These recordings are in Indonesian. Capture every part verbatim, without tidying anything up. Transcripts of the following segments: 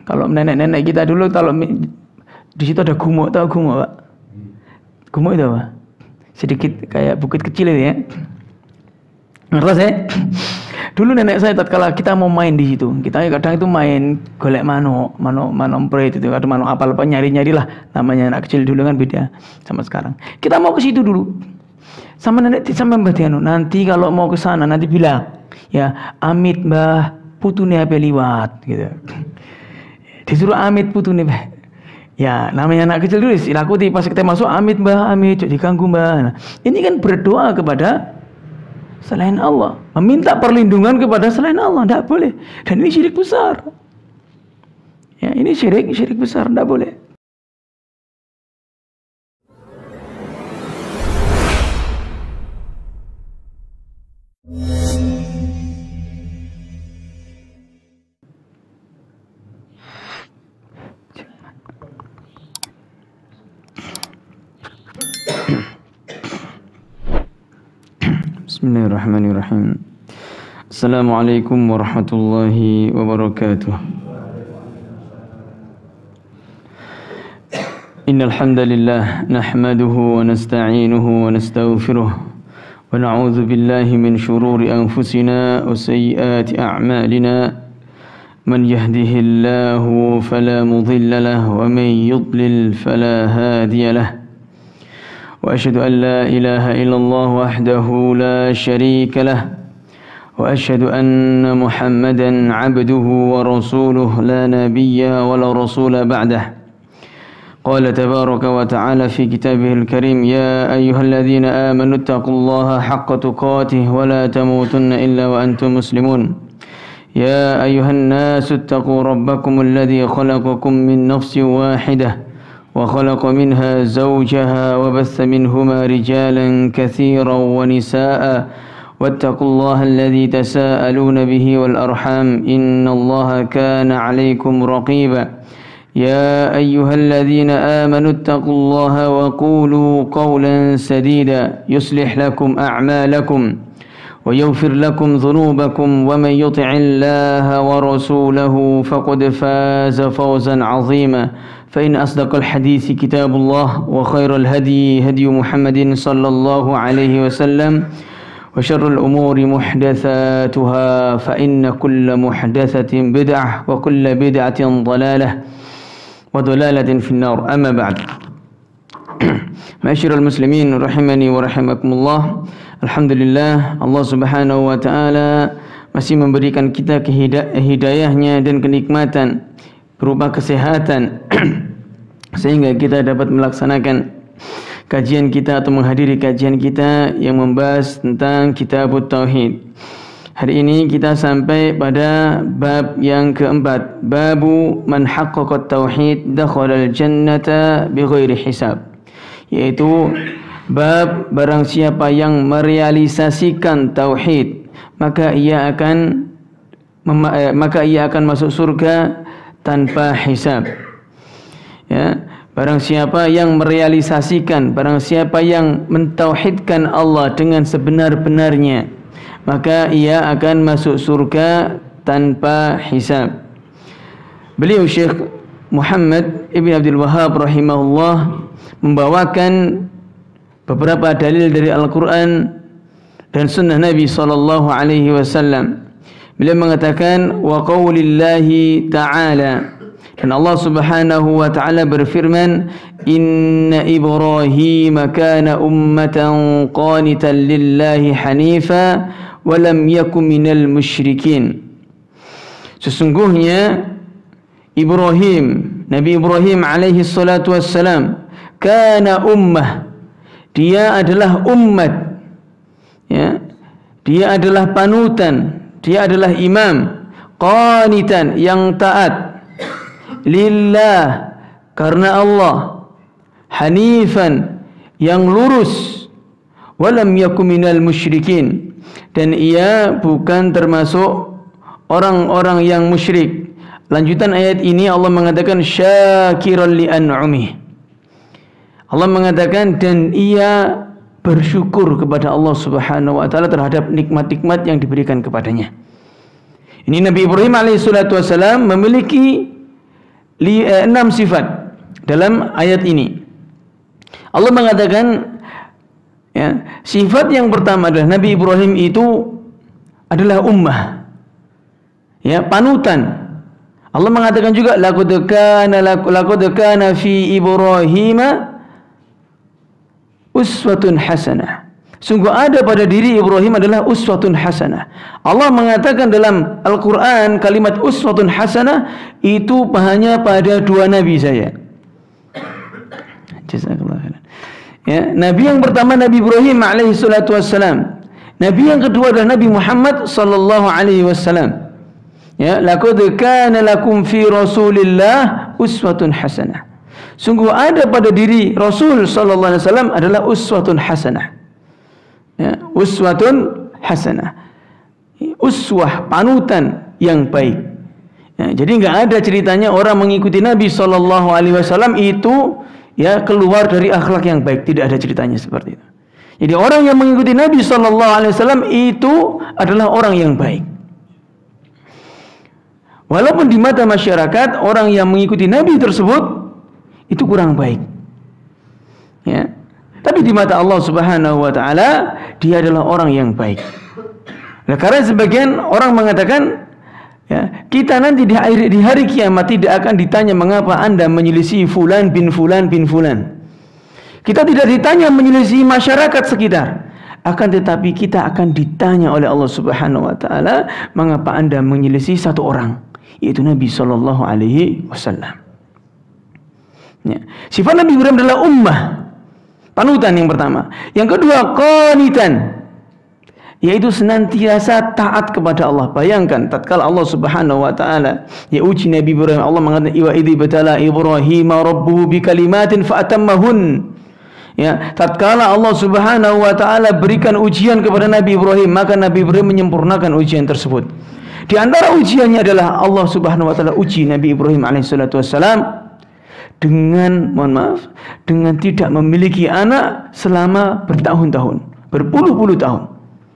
Kalau nenek-nenek kita dulu kalau di situ ada gumuk, tahu gumuk, Pak? Gumuk itu apa? Sedikit kayak bukit kecil itu ya. Ngerti ya? Dulu nenek saya tatkala kita mau main di situ, kita kadang itu main golek manuk, manuk manuk emprit itu, ada manuk apa apa nyari-nyari lah, namanya anak kecil dulu kan beda sama sekarang. Kita mau ke situ dulu. Sama nenek sama Mbah Diano, nanti kalau mau ke sana nanti bilang, ya amit Mbah putune ape liwat gitu. Disuruh amit putune Mbah. Ya, namanya anak kecil dulu silaku pas kita masuk amit Mbah, amit, jangan diganggu Mbah. Nah, ini kan berdoa kepada selain Allah, meminta perlindungan kepada selain Allah, tidak boleh. Dan ini syirik besar. Ya, ini syirik, syirik besar, tidak boleh. Bismillahirrahmanirrahim. Assalamualaikum warahmatullahi wabarakatuh. Innal hamdalillah nahmaduhu wa nasta'inuhu wa nastaghfiruh wa na'udzu billahi min shururi anfusina wa sayyiati a'malina. Man yahdihillahu fala mudilla lahu wa man yudlil fala hadiya lahu. وأشهد أن لا إله إلا الله وحده لا شريك له وأشهد أن محمدا عبده ورسوله لا نبي ولا رسول بعده قال تبارك وتعالى في كتابه الكريم يا أيها الذين آمنوا اتقوا الله حق تقاته ولا تموتن إلا وأنتم مسلمون يا أيها الناس اتقوا ربكم الذي خلقكم من نفس واحدة وخلق منها زوجها وبث منهما رجالا كثيرا ونساء واتقوا الله الذي تساءلون به والأرحام إن الله كان عليكم رقيبا يا أيها الذين آمنوا اتقوا الله وقولوا قولا سديدا يصلح لكم أعمالكم ويغفر لكم ذنوبكم ومن يطع الله ورسوله فقد فاز فوزا عظيما فإن أصدق الحديث كتاب الله وخير الهدي هدي محمد صلى الله عليه وسلم وشر الأمور محدثاتها فإن كل محدثة بدعة وكل بدعة ضلالة وضلالة في النار أما بعد. Ma'asyiral muslimin rahimani wa rahimakumullah. Alhamdulillah Allah Subhanahu wa taala masih memberikan kita hidayahnya dan kenikmatan berupa kesehatan sehingga kita dapat melaksanakan kajian kita atau menghadiri kajian kita yang membahas tentang Kitabut Tauhid. Hari ini kita sampai pada bab yang keempat, babu man haqqaqa tauhid dakhala al-jannata bighairi hisab, yaitu bab barang siapa yang merealisasikan tauhid maka ia akan maka ia akan masuk surga tanpa hisab. Ya, barang siapa yang merealisasikan, barang siapa yang mentauhidkan Allah dengan sebenar-benarnya, maka ia akan masuk surga tanpa hisab. Beliau Syekh Muhammad Ibn Abdul Wahhab rahimahullah membawakan beberapa dalil dari Al-Quran dan sunnah Nabi sallallahu alaihi wasallam. Beliau mengatakan wa qaulillahi ta'ala, dan Allah Subhanahu wa taala berfirman, inna Ibrahim kana ummatan qanitan lillahi hanifa wa lam yakun minal musyrikin. Sesungguhnya Ibrahim, Nabi Ibrahim alaihi salatu wassalam, kana ummah, dia adalah umat, ya, dia adalah panutan, dia adalah imam, qanitan, yang taat, lillah, karena Allah, hanifan, yang lurus, walam yakum minal musyrikin, dan ia bukan termasuk orang-orang yang musyrik. Lanjutan ayat ini Allah mengatakan syakiran li an'umih, Allah mengatakan dan ia bersyukur kepada Allah Subhanahu wa taala terhadap nikmat-nikmat yang diberikan kepadanya. Ini Nabi Ibrahim alaihi salatu wasallam memiliki li, eh, enam sifat dalam ayat ini. Allah mengatakan, ya, sifat yang pertama adalah Nabi Ibrahim itu adalah ummah, ya, panutan. Allah mengatakan juga laqad kana laqad kana fi Ibrahim uswatun hasanah. Sungguh ada pada diri Ibrahim adalah uswatun hasanah. Allah mengatakan dalam Al-Quran kalimat uswatun hasanah itu hanya pada dua nabi saya. Jazakallah khairan. Ya, nabi yang pertama Nabi Ibrahim alaihi salatu wassalam. Nabi yang kedua adalah Nabi Muhammad sallallahu alaihi wasallam. Ya, laqad kana lakum fi Rasulillah uswatun hasanah. Sungguh ada pada diri Rasul sallallahu alaihi wasallam adalah uswatun hasanah. Ya, uswatun hasanah, uswah, panutan yang baik. Ya, jadi nggak ada ceritanya orang mengikuti Nabi Shallallahu Alaihi Wasallam itu ya keluar dari akhlak yang baik. Tidak ada ceritanya seperti itu. Jadi orang yang mengikuti Nabi Shallallahu Alaihi Wasallam itu adalah orang yang baik. Walaupun di mata masyarakat orang yang mengikuti Nabi tersebut itu kurang baik. Ya. Tapi di mata Allah Subhanahu wa taala dia adalah orang yang baik. Nah, karena sebagian orang mengatakan, ya, kita nanti di hari, di hari kiamat tidak akan ditanya mengapa Anda menyelisih fulan bin fulan bin fulan. Kita tidak ditanya menyelisih masyarakat sekitar. Akan tetapi kita akan ditanya oleh Allah Subhanahu wa taala mengapa Anda menyelisih satu orang, yaitu Nabi sallallahu alaihi wasallam. Ya. Sifat Nabi Ibrahim adalah ummah, panutan yang pertama. Yang kedua, qanitan, yaitu senantiasa taat kepada Allah. Bayangkan tatkala Allah Subhanahu wa taala ya uji Nabi Ibrahim, Allah mengatakan wa idzi batala Ibrahim rabbuhu bikalimatin fa'atammahun. Ya, tatkala Allah Subhanahu wa taala berikan ujian kepada Nabi Ibrahim, maka Nabi Ibrahim menyempurnakan ujian tersebut. Di antara ujiannya adalah Allah Subhanahu wa taala uji Nabi Ibrahim alaihissalatu wassalam dengan, mohon maaf, dengan tidak memiliki anak selama bertahun-tahun, berpuluh-puluh tahun.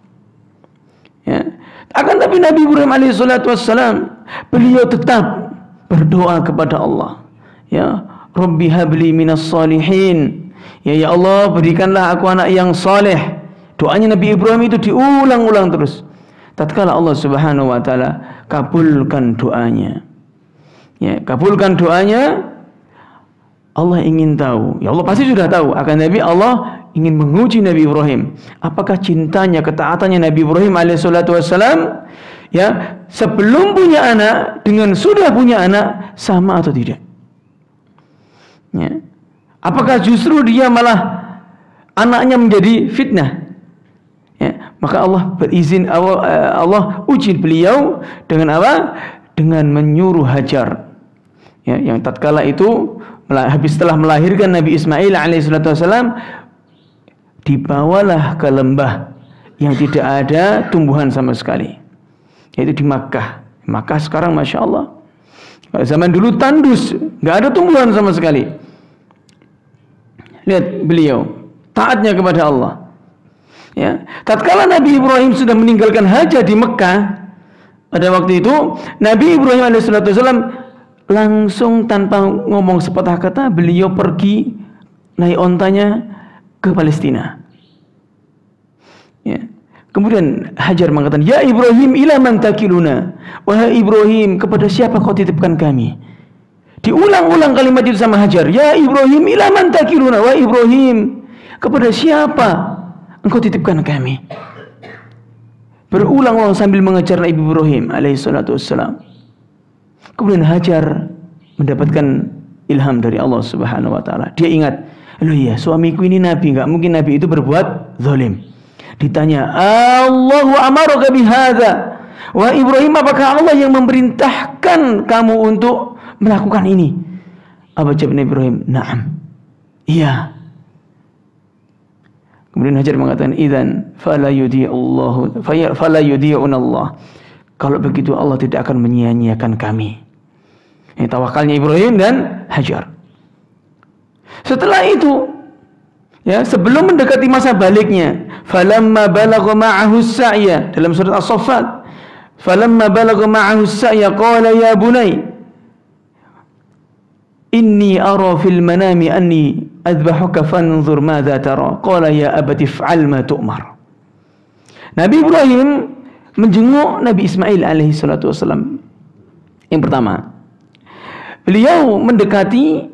Ya. Akan tapi Nabi Ibrahim alaihissalatu wassalam beliau tetap berdoa kepada Allah. Ya, Rabbi habli minas salihin. Ya, ya Allah, berikanlah aku anak yang saleh. Doanya Nabi Ibrahim itu diulang-ulang terus. Tatkala Allah Subhanahu wa taala kabulkan doanya. Ya, kabulkan doanya. Allah ingin tahu, ya Allah pasti sudah tahu, akan Nabi Allah ingin menguji Nabi Ibrahim. Apakah cintanya, ketaatannya Nabi Ibrahim alaihissalatu wassalam ya sebelum punya anak dengan sudah punya anak sama atau tidak? Ya. Apakah justru dia malah anaknya menjadi fitnah? Ya. Maka Allah berizin, Allah, Allah uji beliau dengan apa? Dengan menyuruh Hajar. Ya, yang tatkala itu habis setelah melahirkan Nabi Ismail alaihissalatu wassalam, dibawalah ke lembah yang tidak ada tumbuhan sama sekali, yaitu di Makkah. Makkah sekarang masya Allah, zaman dulu tandus, nggak ada tumbuhan sama sekali. Lihat beliau taatnya kepada Allah. Ya, tatkala Nabi Ibrahim sudah meninggalkan Hajar di Mekah, pada waktu itu Nabi Ibrahim alaihissalatu wassalam langsung tanpa ngomong sepatah kata beliau pergi naik ontanya ke Palestina. Ya. Kemudian Hajar mengatakan, ya Ibrahim ila man takiluna. Wahai Ibrahim, kepada siapa kau titipkan kami? Diulang-ulang kalimat itu sama Hajar. Ya Ibrahim ila man takiluna. Wahai Ibrahim, kepada siapa engkau titipkan kami? Berulang-ulang sambil mengejar Nabi Ibrahim alaihissalatu wassalam. Kemudian Hajar mendapatkan ilham dari Allah Subhanahu wa taala. Dia ingat, loh iya, suamiku ini nabi, enggak mungkin nabi itu berbuat zalim. Ditanya, Allahu amaraka bihadza. Wah Ibrahim, apakah Allah yang memerintahkan kamu untuk melakukan ini? Apa jawab Nabi Ibrahim? Naam. Iya. Kemudian Hajar mengatakan, idzan fala yudi'ullahu fala yudi'un Allah. Kalau begitu Allah tidak akan menyia-nyiakan kami. Ini tawakalnya Ibrahim dan Hajar. Setelah itu, ya, sebelum mendekati masa baliknya, falamma balagha ma'ahu as-sa'ya, dalam surat As-Saffat, falamma balagha ma'ahu as-sa'ya qala ya bunay. inni ara fil manami anni adbahuka fanzur madza tara. Qala ya abati fa'al ma tu'mar. Nabi Ibrahim menjenguk Nabi Ismail alaihi salatu wasallam. Yang pertama, beliau mendekati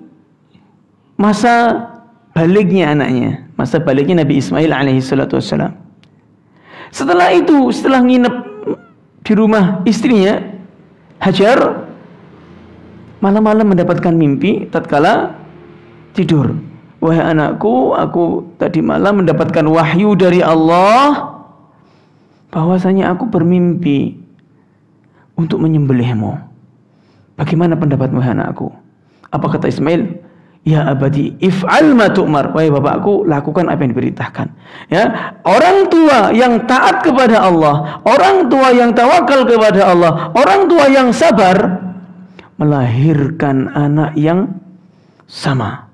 masa balignya anaknya, masa balignya Nabi Ismail alaihi salatu wasallam. Setelah itu, setelah nginep di rumah istrinya Hajar, malam-malam mendapatkan mimpi tatkala tidur. Wahai anakku, aku tadi malam mendapatkan wahyu dari Allah bahwasanya aku bermimpi untuk menyembelihmu. Bagaimana pendapatmu, wahai anakku? Apa kata Ismail? Ya abadi if'al ma tu'mar. Wahai bapakku, lakukan apa yang diperintahkan. Ya, orang tua yang taat kepada Allah, orang tua yang tawakal kepada Allah, orang tua yang sabar melahirkan anak yang sama,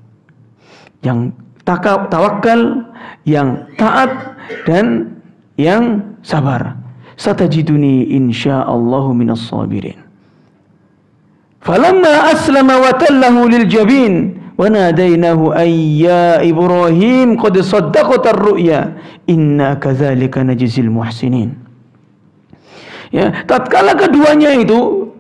yang tawakal, yang taat, dan yang sabar. Satajiduni insyaallahu minas sabirin. Falamma aslama wa tallahu lil jabin wa nadainahu ay ya Ibrahim qad saddaqta ar-ru'ya inna kadzalika najzil muhsinin. Ya, tatkala keduanya itu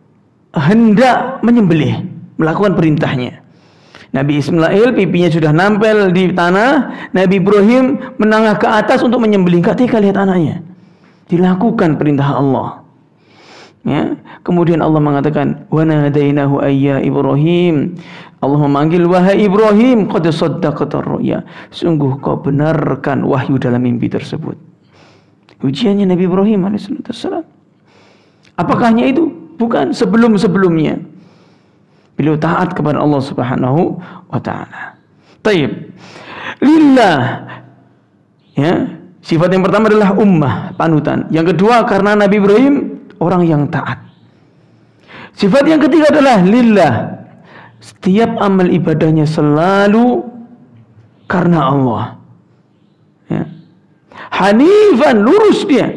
hendak menyembelih, melakukan perintahnya, Nabi Ismail pipinya sudah nampel di tanah, Nabi Ibrahim menangah ke atas untuk menyembelih. Ketika lihat anaknya, dilakukan perintah Allah. Ya, kemudian Allah mengatakan, wa nadainahu ayya Ibrahim. Allah memanggil, wahai Ibrahim, qad saddaqta ar-ru'ya. Sungguh kau benarkan wahyu dalam mimpi tersebut. Ujiannya Nabi Ibrahim alaihissalam. Apakah hanya itu? Bukan, sebelum-sebelumnya beliau taat kepada Allah Subhanahu wa taala. Taib. Lillah. Ya, sifat yang pertama adalah ummah, panutan. Yang kedua karena Nabi Ibrahim orang yang taat. Sifat yang ketiga adalah lillah. Setiap amal ibadahnya selalu karena Allah. Ya. Hanifan, lurus dia.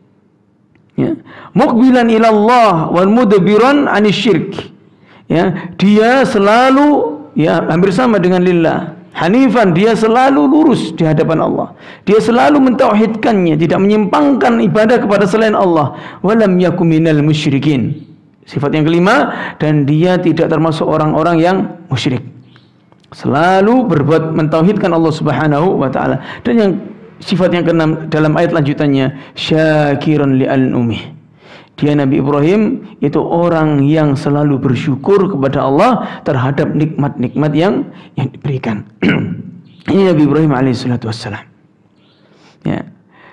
Ya. Muqbilan ilallah wal mudbiran anisyirk. Ya, dia selalu ya hampir sama dengan lillah. Hanifan, dia selalu lurus di hadapan Allah. Dia selalu mentauhidkannya, tidak menyimpangkan ibadah kepada selain Allah. Walam yakum minal musyrikin. Sifat yang kelima, dan dia tidak termasuk orang-orang yang musyrik. Selalu berbuat mentauhidkan Allah Subhanahu wa taala. Dan yang sifat yang keenam dalam ayat lanjutannya, syakiran li al-umih. Dia Nabi Ibrahim itu orang yang selalu bersyukur kepada Allah terhadap nikmat-nikmat yang yang diberikan. Ini Nabi Ibrahim alaihissalatu wassalam. Ya.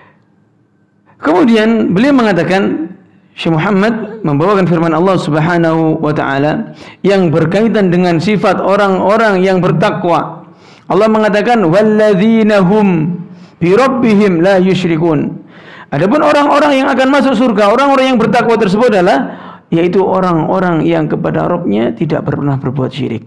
Kemudian beliau mengatakan, Syekh Muhammad membawakan firman Allah Subhanahu wa taala yang berkaitan dengan sifat orang-orang yang bertakwa. Allah mengatakan, walladzina hum bi rabbihim la yusyrikun. Adapun orang-orang yang akan masuk surga, orang-orang yang bertakwa tersebut adalah yaitu orang-orang yang kepada Rabb-nya tidak pernah berbuat syirik.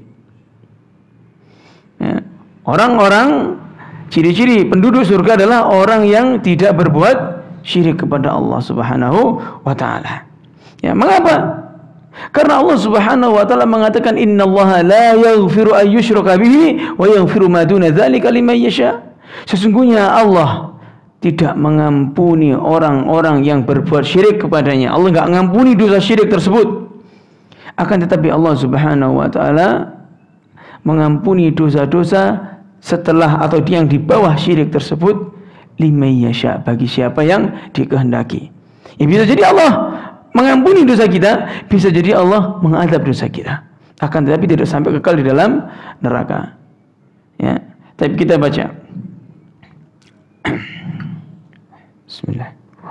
Ya. Orang-orang, ciri-ciri penduduk surga adalah orang yang tidak berbuat syirik kepada Allah Subhanahu wa taala. Ya, mengapa? Karena Allah Subhanahu wa taala mengatakan, innallaha la yaghfiru an yushraka bihi wa yaghfiru ma duna dzalika liman yasha. Sesungguhnya Allah tidak mengampuni orang-orang yang berbuat syirik kepadanya. Allah enggak mengampuni dosa syirik tersebut. Akan tetapi Allah Subhanahu wa taala mengampuni dosa-dosa setelah atau yang di bawah syirik tersebut liman yasha, bagi siapa yang dikehendaki. Ya, bisa jadi Allah mengampuni dosa kita, bisa jadi Allah mengadab dosa kita. Akan tetapi tidak sampai kekal di dalam neraka. Ya, tapi kita baca. Bismillah.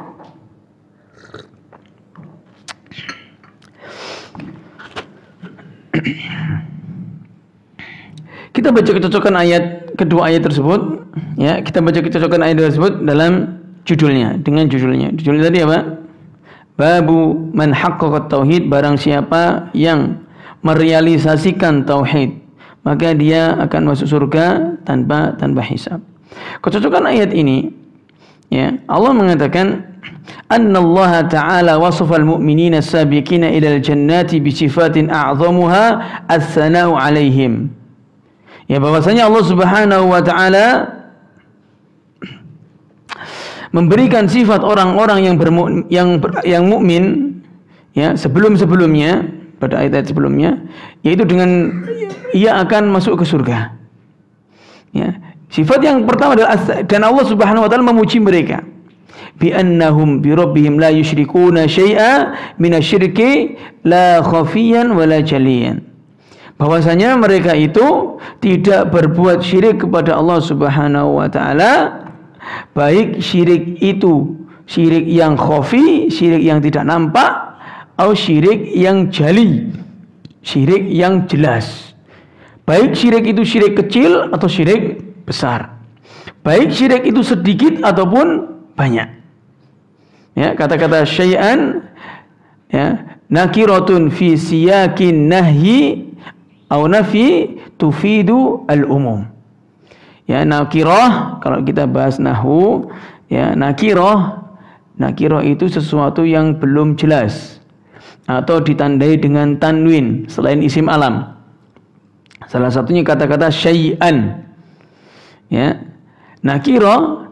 Kita baca kecocokan ayat, kedua ayat tersebut, ya, kita baca kecocokan ayat tersebut dalam judulnya, dengan judulnya. Judulnya tadi apa? Babu man haqqaqa tauhid, barang siapa yang merealisasikan tauhid, maka dia akan masuk surga tanpa tanpa hisab. Kecocokan ayat ini, ya, Allah mengatakan anna Allah Ta'ala wasafa al-mu'minina as-sabiqina ila al-jannati bi sifatin a'zamuha as-sana'u 'alaihim. Ya, bahwasanya Allah Subhanahu wa taala memberikan sifat orang-orang yang bermu, yang yang mukmin ya sebelum-sebelumnya pada ayat-ayat sebelumnya, yaitu dengan ia akan masuk ke surga. Ya, sifat yang pertama adalah dan Allah Subhanahu wa taala memuji mereka bi annahum bi rabbihim la yusyrikuna syai'a minasyirki la khafiyan wala jaliyan. Bahwasanya mereka itu tidak berbuat syirik kepada Allah Subhanahu wa taala, baik syirik itu syirik yang khafi, syirik yang tidak nampak, atau syirik yang jali, syirik yang jelas. Baik syirik itu syirik kecil atau syirik besar. Baik syirik itu sedikit ataupun banyak. Ya, kata-kata syai'an ya, nakiratun fi siyakin nahyi au nafi tufidu al-umum. Ya, nakirah kalau kita bahas nahwu, ya nakirah, nakirah itu sesuatu yang belum jelas atau ditandai dengan tanwin selain isim alam. Salah satunya kata-kata syai'an. Ya. Nakirah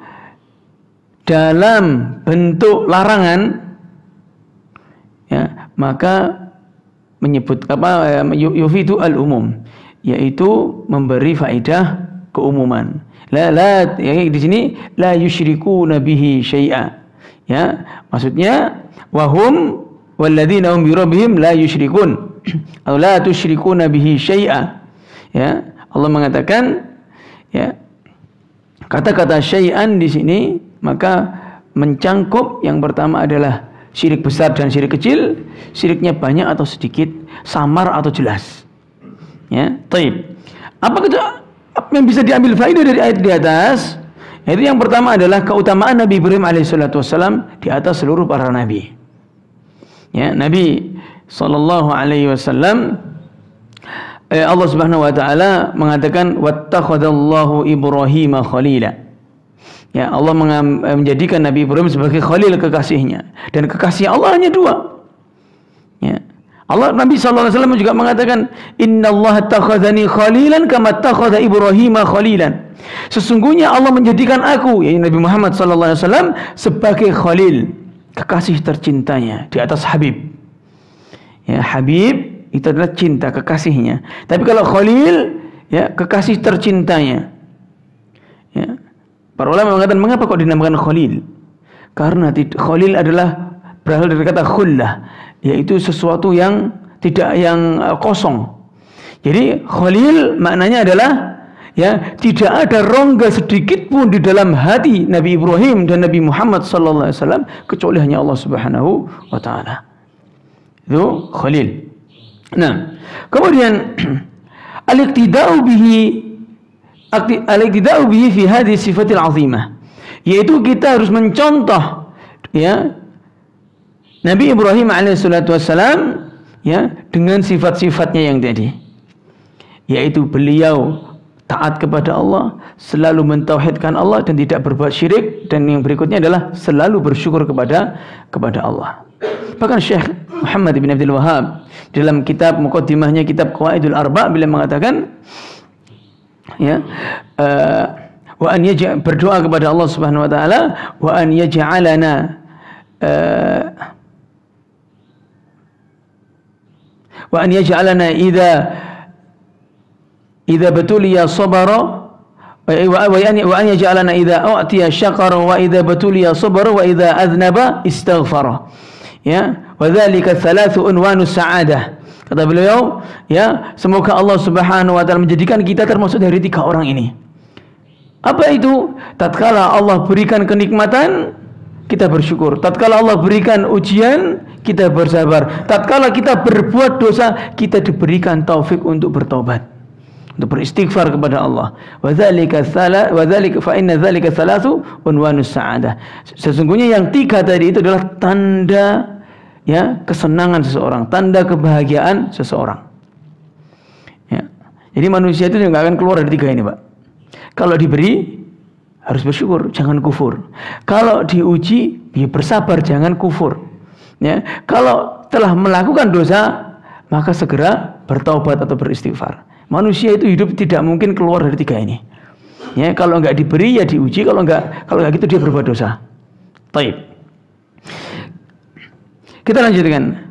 dalam bentuk larangan ya, maka menyebut apa yufidu al-umum, yaitu memberi faedah keumuman. La la ya, di sini la yusyrikuna bihi syai'a. Ya, maksudnya wahum walladzina hum bi rabbihim la yusyrikun atau la tusyrikuna bihi syai'a. Ya, Allah mengatakan ya kata-kata syai'an di sini maka mencangkup yang pertama adalah syirik besar dan syirik kecil, syiriknya banyak atau sedikit, samar atau jelas. Ya, taib. Apa itu yang bisa diambil faedah dari ayat di atas? Yaitu yang pertama adalah keutamaan Nabi Ibrahim alaihissalatu wassalam di atas seluruh para nabi. Ya, Nabi sallallahu alaihi wasallam eh, Allah Subhanahu wa taala mengatakan wattakhadallahu Ibrahim khalila. Ya, Allah menjadikan Nabi Ibrahim sebagai khalil kekasihnya, dan kekasih Allah hanya dua. Ya. Allah Nabi sallallahu alaihi wasallam juga mengatakan innallaha takhadzani khalilan kama takhadha Ibrahim khalilan. Sesungguhnya Allah menjadikan aku, yaitu Nabi Muhammad sallallahu alaihi wasallam sebagai khalil, kekasih tercintanya di atas Habib. Ya, Habib itu adalah cinta, kekasihnya. Tapi kalau khalil ya kekasih tercintanya. Ya. Para ulama mengatakan mengapa kok dinamakan khalil? Karena khalil adalah berasal dari kata khullah, yaitu sesuatu yang tidak yang kosong. Jadi khalil maknanya adalah ya tidak ada rongga sedikit pun di dalam hati Nabi Ibrahim dan Nabi Muhammad sallallahu alaihi wasallam kecuali hanya Allah Subhanahu wa taala. Itu khalil. Nah, kemudian al-iqtida'u bihi al-iqtida'u bihi fi hadhihi sifatil 'azimah, yaitu kita harus mencontoh ya Nabi Ibrahim alaihissalatu wassalam ya dengan sifat-sifatnya yang tadi, yaitu beliau taat kepada Allah, selalu mentauhidkan Allah dan tidak berbuat syirik, dan yang berikutnya adalah selalu bersyukur kepada kepada Allah. Bahkan Syekh Muhammad bin Abdul Wahhab dalam kitab muqaddimahnya kitab Qawaidul Arba' bila mengatakan ya uh, wa an yaj'al berdoa kepada Allah Subhanahu wa taala wa an yaj'alana uh, wa an yaj'alana idza idza batuliya sabara wa an yaj'alana idza u'tiya syakara wa idza batuliya sabara wa idza aznaba istaghfara. Ya, wa dzalika thalathu unwanus sa'adah. Kata beliau, ya, semoga Allah Subhanahu wa taala menjadikan kita termasuk dari tiga orang ini. Apa itu? Tatkala Allah berikan kenikmatan, kita bersyukur. Tatkala Allah berikan ujian, kita bersabar. Tatkala kita berbuat dosa, kita diberikan taufik untuk bertobat, untuk beristighfar kepada Allah. Wa dzalika tsala wa dzalika fa inna dzalika tsalatsu unwanus sa'adah. Sesungguhnya yang tiga tadi itu adalah tanda ya kesenangan seseorang, tanda kebahagiaan seseorang. Ya. Jadi manusia itu nggak akan keluar dari tiga ini, Pak. Kalau diberi harus bersyukur, jangan kufur. Kalau diuji ya bersabar, jangan kufur. Ya, kalau telah melakukan dosa, maka segera bertaubat atau beristighfar. Manusia itu hidup tidak mungkin keluar dari tiga ini. Ya, kalau nggak diberi ya diuji, kalau nggak kalau nggak gitu dia berbuat dosa. Taib. Kita lanjutkan.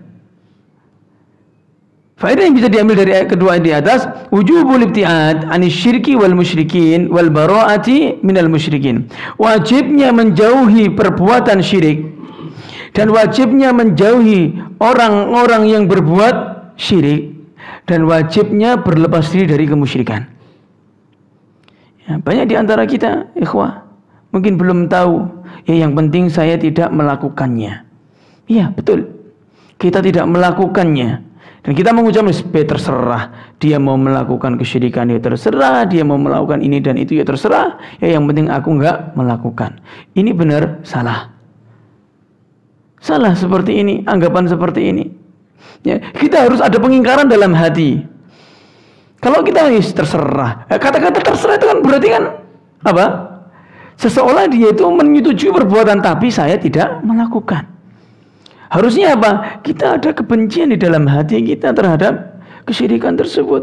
Faedah yang bisa diambil dari ayat kedua di atas, wujubul ibtiad anis syirki wal musyrikin wal bara'ati minal musyrikin. Wajibnya menjauhi perbuatan syirik dan wajibnya menjauhi orang-orang yang berbuat syirik dan wajibnya berlepas diri dari kemusyrikan. Ya, banyak di antara kita, ikhwah, mungkin belum tahu. Ya, yang penting saya tidak melakukannya. Iya, betul. Kita tidak melakukannya. Dan kita mengucapkan, terserah, dia mau melakukan kesyirikan ya terserah, dia mau melakukan ini dan itu ya terserah, ya yang penting aku enggak melakukan. Ini benar salah. Salah seperti ini, anggapan seperti ini. Ya, kita harus ada pengingkaran dalam hati. Kalau kita terserah, kata-kata terserah itu kan berarti kan apa? Seseolah dia itu menyetujui perbuatan tapi saya tidak melakukan. Harusnya apa? Kita ada kebencian di dalam hati kita terhadap kesyirikan tersebut.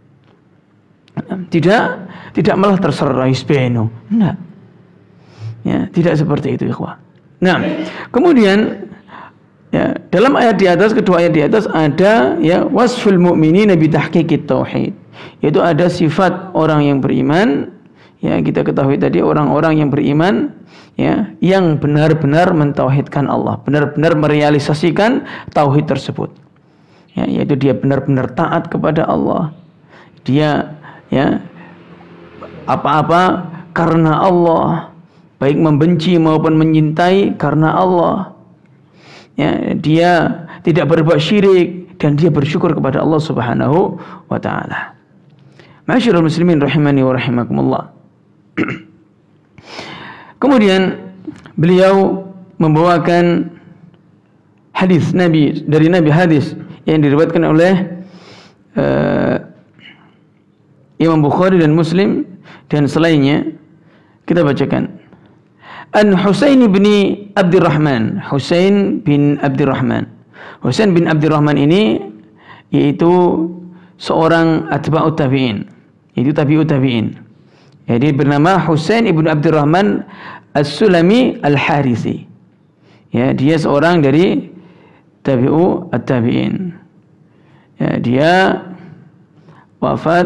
Tidak, tidak malah terserah isbeno. Enggak. Ya, tidak seperti itu, ikhwah. Nah, kemudian ya, dalam ayat di atas, kedua ayat di atas ada ya wasful mu'minina bi tahqiqit tauhid. Yaitu ada sifat orang yang beriman, ya kita ketahui tadi orang-orang yang beriman ya, yang benar-benar mentauhidkan Allah, benar-benar merealisasikan tauhid tersebut. Ya, yaitu dia benar-benar taat kepada Allah. Dia ya apa-apa karena Allah, baik membenci maupun menyintai karena Allah. Ya, dia tidak berbuat syirik dan dia bersyukur kepada Allah Subhanahu wa taala. Ma'asyiral muslimin rahimani wa rahimakumullah. Kemudian beliau membawakan hadis Nabi dari Nabi, hadis yang diriwayatkan oleh uh, Imam Bukhari dan Muslim dan selainnya. Kita bacakan. An Husain bin Abdurrahman, Husain bin Abdurrahman. Husain bin Abdurrahman ini yaitu seorang atba'ut tabi'in, yaitu tabi'ut tabi'in. Jadi bernama Husain ibnu Abdurrahman As-Sulami Al-Harisi. Ya, dia seorang dari tabi'u at-tabi'in. Ya, dia wafat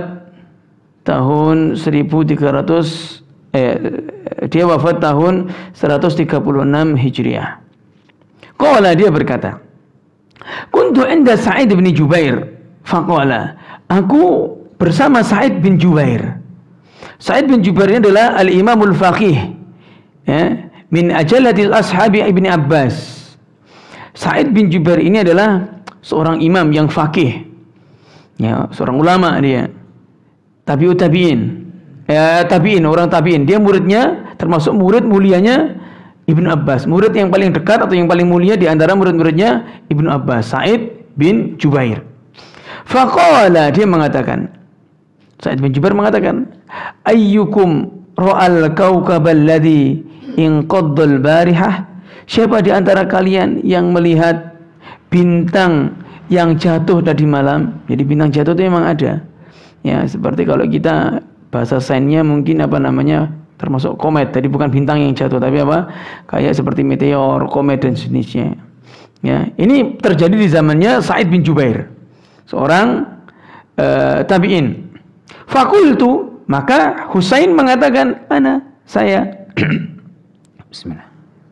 tahun seribu tiga ratus eh, dia wafat tahun seratus tiga puluh enam Hijriah. Qala, dia berkata, kuntu inda Sa'id bin Jubair faqala, aku bersama Sa'id bin Jubair. Sa'id bin Jubair ini adalah al-imamul faqih, ya, min ajallatil ashabi Ibni Abbas. Sa'id bin Jubair ini adalah seorang imam yang faqih, ya, seorang ulama dia, tabi'ut tabi'in, ya, tabi'in, orang tabi'in. Dia muridnya termasuk murid mulianya Ibnu Abbas, murid yang paling dekat atau yang paling mulia di antara murid-muridnya Ibnu Abbas, Sa'id bin Jubair. Faqala, dia mengatakan, Sa'id bin Jubair mengatakan, ayyukum ra'al kawkabal ladzi inqaddal barihah? Siapa di antara kalian yang melihat bintang yang jatuh tadi malam? Jadi bintang jatuh itu memang ada. Ya, seperti kalau kita bahasa sainsnya mungkin apa namanya, termasuk komet. Jadi bukan bintang yang jatuh tapi apa? Kayak seperti meteor, komet dan sejenisnya. Ya, ini terjadi di zamannya Sa'id bin Jubair, seorang uh, tabi'in. Fakultu, maka Husain mengatakan, ana, saya. Bismillah.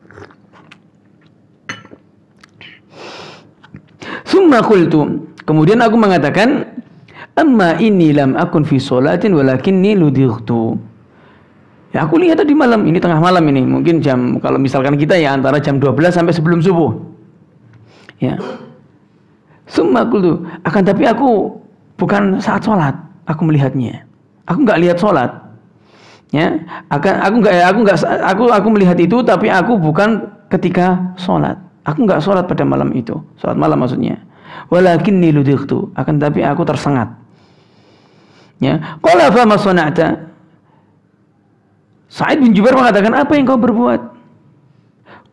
Summa qultu, kemudian aku mengatakan, amma inni lam akun fi sholatin walakinni ludightu. Ya, aku lihat tadi malam, ini tengah malam ini, mungkin jam, kalau misalkan kita ya antara jam dua belas sampai sebelum subuh. Ya. Summa qultu, akan tapi aku bukan saat sholat aku melihatnya. Aku enggak lihat sholat. Ya, akan aku enggak aku enggak aku aku melihat itu tapi aku bukan ketika sholat. Aku enggak sholat pada malam itu. Sholat malam maksudnya. Walakinni ludightu, akan tapi aku tersengat. Ya, qala fa ma sana'ta? Sa'id bin Jubair mengatakan, apa yang kau berbuat?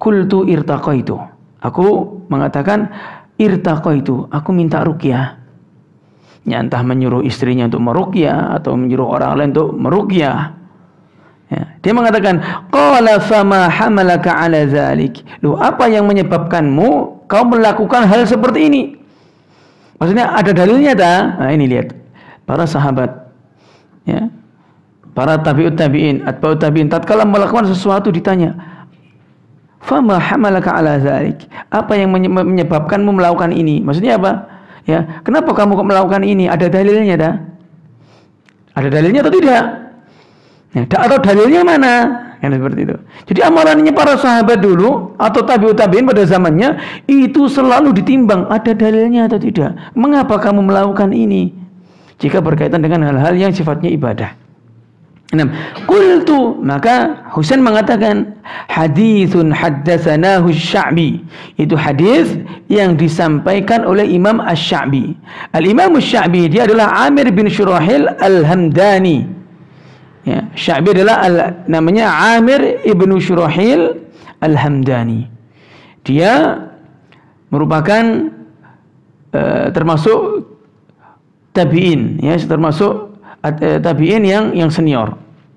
qultu irtaqaitu. Aku mengatakan irtaqaitu, aku minta ruqyah. Ya, entah menyuruh istrinya untuk meruqyah atau menyuruh orang lain untuk meruqyah. Ya, dia mengatakan, qala fama hamalaka ala dzalik. Loh, apa yang menyebabkanmu kau melakukan hal seperti ini? Maksudnya ada dalilnya tak? Nah, ini lihat. Para sahabat, ya, para tabi'ut tabi'in, atba'ut tabi'in, tatkala melakukan sesuatu ditanya, fama hamalaka ala dzalik. Apa yang menyebabkanmu melakukan ini? Maksudnya apa? Ya, kenapa kamu kok melakukan ini? Ada dalilnya dah? Ada dalilnya atau tidak? Ya, atau dalilnya mana? Kan seperti itu. Jadi amalannya para sahabat dulu atau tabi'ut tabi'in pada zamannya itu selalu ditimbang, ada dalilnya atau tidak. Mengapa kamu melakukan ini? Jika berkaitan dengan hal-hal yang sifatnya ibadah. Nah, qultu, maka Husain mengatakan haditsun haddatsanahu Asy-Sya'bi, itu hadis yang disampaikan oleh Imam Asy-Sya'bi. Al-Imam Asy-Sya'bi dia adalah Amir bin Syurahil Al-Hamdani. Ya, Sya'bi adalah al, namanya Amir ibnu Syurahil Al-Hamdani. Dia merupakan uh, termasuk tabi'in, ya, termasuk uh, tabi'in yang yang senior.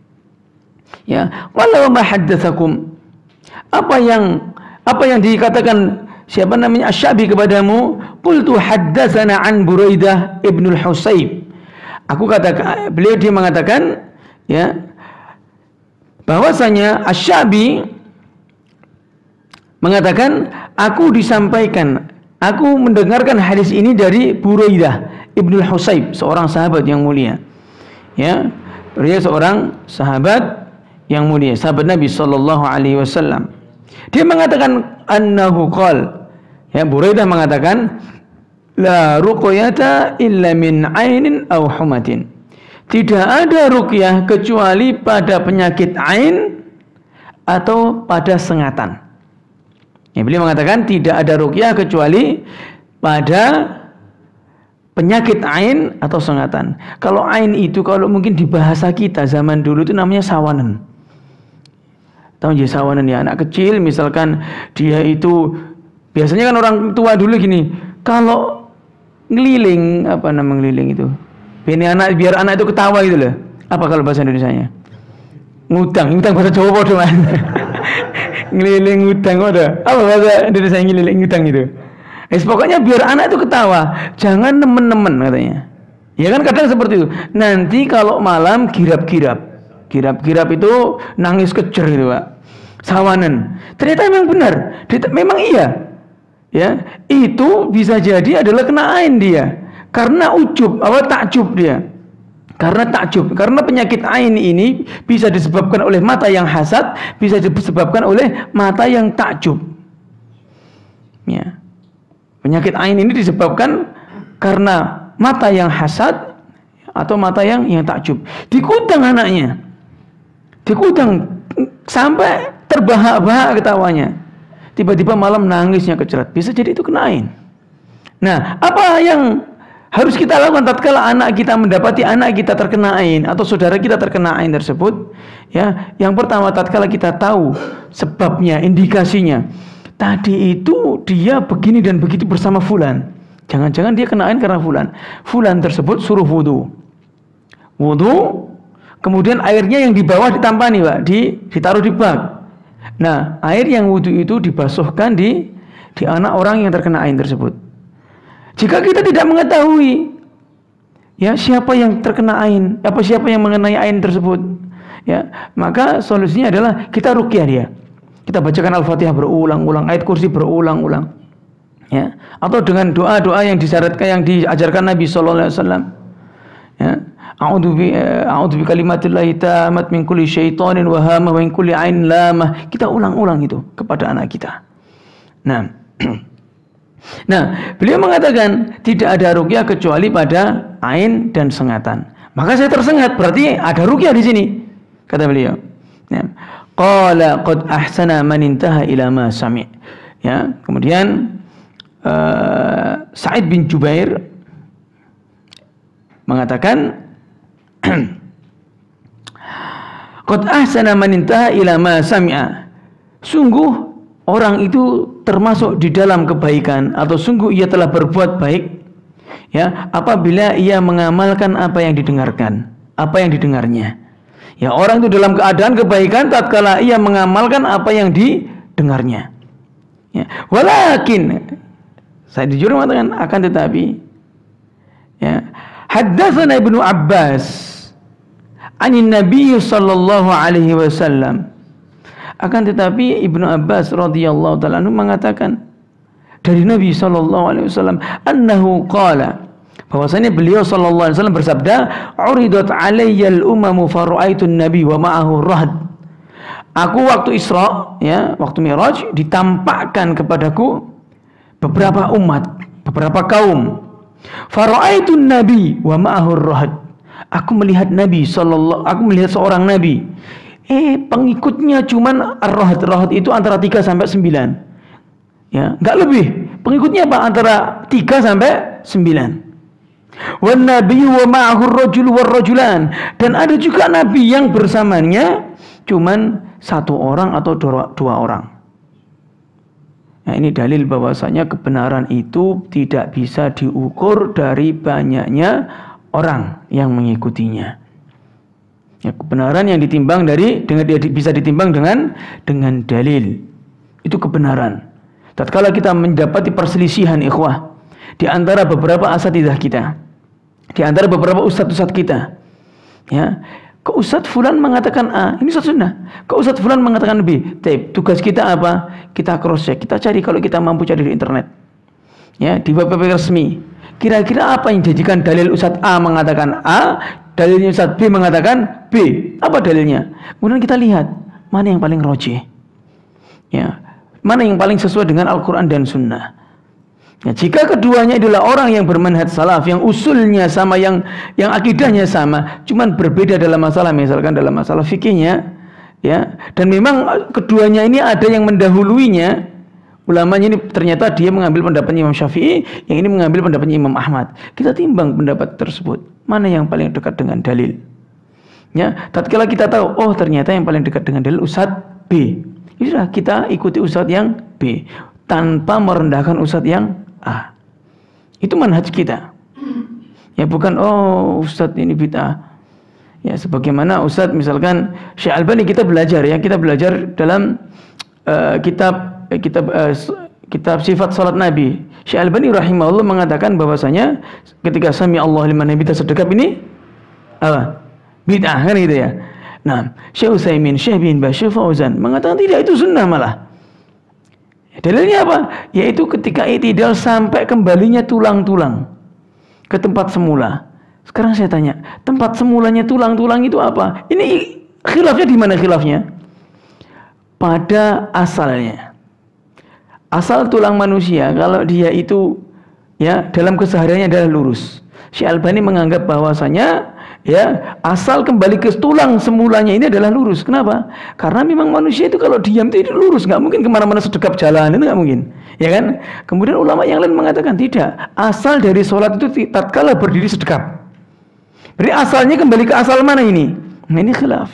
Ya, walau ma haddatsakum, apa yang apa yang dikatakan siapa namanya Asy-Sya'bi kepadamu? Qultu haddatsana an Buraidah ibnu al-Husayb. Aku katakan, beliau dia mengatakan, ya, bahwasanya Asy-Sya'bi mengatakan, aku disampaikan, aku mendengarkan hadis ini dari Buraidah ibnu al-Husayb, seorang sahabat yang mulia. Ya, dia seorang sahabat yang mulia, sahabat Nabi sallallahu alaihi wasallam. Dia mengatakan annahu qala, ya, Buraidah mengatakan, la ruqyata illa min ainin aw humatin. Tidak ada ruqyah kecuali pada penyakit ain atau pada sengatan. Ya, beliau mengatakan tidak ada ruqyah kecuali pada penyakit ain atau sengatan. Kalau ain itu, kalau mungkin di bahasa kita zaman dulu itu namanya sawanan. Tahu ya sawanan, ya, anak kecil misalkan dia itu biasanya kan orang tua dulu gini, kalau ngeliling, apa nama ngeliling itu? Biar anak biar anak itu ketawa gitu loh. Apa kalau bahasa Indonesianya? Ngutang, ngutang bahasa Jawa bodoh kan. Ngeliling ngutang bodoh. Apa bahasa Indonesia ngeliling ngutang itu? Eh, pokoknya biar anak itu ketawa, jangan nemen-nemen katanya. Ya kan kadang seperti itu. Nanti kalau malam girap-girap. Girap-girap itu nangis kejer gitu, Pak. Sawanan. Ternyata memang benar. Memang iya. Ya, itu bisa jadi adalah kena ain dia. Karena ujub, apa takjub dia. Karena takjub, karena penyakit ain ini bisa disebabkan oleh mata yang hasad, bisa disebabkan oleh mata yang takjub. Ya. Penyakit ain ini disebabkan karena mata yang hasad atau mata yang yang takjub. Dikutang anaknya. Dikutang sampai terbahak-bahak ketawanya. Tiba-tiba malam nangisnya kecerat. Bisa jadi itu kena ain. Nah, apa yang harus kita lakukan tatkala anak kita mendapati anak kita terkena ain atau saudara kita terkena ain tersebut? Ya, yang pertama tatkala kita tahu sebabnya, indikasinya. Tadi itu dia begini dan begitu bersama fulan. Jangan-jangan dia kena ain karena fulan. Fulan tersebut suruh wudu. Wudu, kemudian airnya yang di bawah ditampani, Pak, di ditaruh di bak. Nah, air yang wudu itu dibasuhkan di di anak orang yang terkena ain tersebut. Jika kita tidak mengetahui, ya, siapa yang terkena ain, apa siapa yang mengenai ain tersebut, ya, maka solusinya adalah kita ruqyah dia. Kita bacakan Al-Fatihah berulang-ulang, ayat kursi berulang-ulang, ya, atau dengan doa-doa yang disyaratkan, yang diajarkan Nabi sallallahu alaihi wasallam. Ya, a'udzu bi a'udzu bi kalimatillahi tammat min kulli syaitanin wa hamah wa min kulli ainin lamah. Kita ulang-ulang itu kepada anak kita. Nah, Nah, beliau mengatakan tidak ada ruqyah kecuali pada ain dan sengatan. Maka saya tersengat, berarti ada ruqyah di sini, kata beliau. Ya. Qala qad ahsana man intaha ila ma sami'. Ya, kemudian uh, Sa'id bin Jubair mengatakan qad ahsana man intaha ila ma sami'a. Sungguh orang itu termasuk di dalam kebaikan atau sungguh ia telah berbuat baik, ya, apabila ia mengamalkan apa yang didengarkan, apa yang didengarnya. Ya, orang itu dalam keadaan kebaikan tatkala ia mengamalkan apa yang didengarnya. Ya, walakin saya jujur mengatakan akan tetapi, ya, haddatsana Ibnu Abbas anin Nabi sallallahu alaihi wasallam. Akan tetapi Ibnu Abbas radhiyallahu taala anhu mengatakan dari Nabi sallallahu alaihi wasallam annahu qala, bahwasanya beliau sallallahu alaihi wasallam bersabda, uridat alayyal umamu fara'aitun nabi wa ma'ahu rahd. Aku waktu Isra, ya, waktu Mi'raj ditampakkan kepadaku beberapa umat, beberapa kaum. Fara'aitun nabi wa ma'ahu rahd. Aku melihat Nabi sallallahu, aku melihat seorang nabi. Eh, pengikutnya cuman ar-rahd. Rahd itu antara tiga sampai sembilan. Ya, enggak lebih. Pengikutnya apa? Antara tiga sampai sembilan. Wan nabiyyu wa ma'ahu ar-rajul war-rajulan. Dan ada juga nabi yang bersamanya cuman satu orang atau dua, dua orang. Nah, ini dalil bahwasanya kebenaran itu tidak bisa diukur dari banyaknya orang yang mengikutinya. Ya, kebenaran yang ditimbang dari dengan bisa ditimbang dengan dengan dalil. Itu kebenaran. Tatkala kita mendapati perselisihan ikhwah di antara beberapa asatidzah kita, di antara beberapa ustadz-ustadz kita, ya, ke ustadz fulan mengatakan A, ini ustadz sunnah. Ke ustadz fulan mengatakan B. Tapi tugas kita apa? Kita cross check, kita cari kalau kita mampu cari di internet, ya, di web resmi. Kira-kira apa yang dijadikan dalil ustadz A mengatakan A, dalilnya ustadz B mengatakan B. Apa dalilnya? Kemudian kita lihat mana yang paling rojih, ya, mana yang paling sesuai dengan Al-Quran dan Sunnah. Ya, jika keduanya adalah orang yang bermanhaj salaf, yang usulnya sama, yang yang akidahnya sama, cuman berbeda dalam masalah, misalkan dalam masalah fikihnya, ya, dan memang keduanya ini ada yang mendahuluinya, ulamanya ini ternyata dia mengambil pendapatnya Imam Syafi'i, yang ini mengambil pendapatnya Imam Ahmad. Kita timbang pendapat tersebut, mana yang paling dekat dengan dalil. Ya, tatkala kita tahu, oh ternyata yang paling dekat dengan dalil Ustadz B, ya, kita ikuti Ustadz yang B tanpa merendahkan Ustadz yang A. Itu manhaj kita. Ya, bukan oh Ustadz ini bid'ah. Ya, sebagaimana Ustadz misalkan Syekh Albani kita belajar, ya, kita belajar dalam uh, kitab uh, kitab uh, kitab sifat salat Nabi. Syekh Albani rahimahullah mengatakan bahwasanya ketika sami Allah liman hamida sedekap ini apa? Bid'ah, kan gitu ya. Nah, Syekh Utsaimin, Syekh bin Baz, Syekh Fauzan mengatakan tidak, itu sunnah malah. Dalilnya apa? Yaitu ketika i'tidal sampai kembalinya tulang-tulang ke tempat semula. Sekarang saya tanya, tempat semulanya tulang-tulang itu apa? Ini khilafnya di mana khilafnya? Pada asalnya. Asal tulang manusia kalau dia itu, ya, dalam kesehariannya adalah lurus. Syekh Albani menganggap bahwasanya, ya, asal kembali ke tulang semulanya ini adalah lurus. Kenapa? Karena memang manusia itu kalau diam itu lurus, nggak mungkin kemana-mana sedekap jalan, itu nggak mungkin, ya kan? Kemudian ulama yang lain mengatakan tidak, asal dari sholat itu tatkala berdiri sedekap. Berarti asalnya kembali ke asal mana ini? Nah, ini khilaf.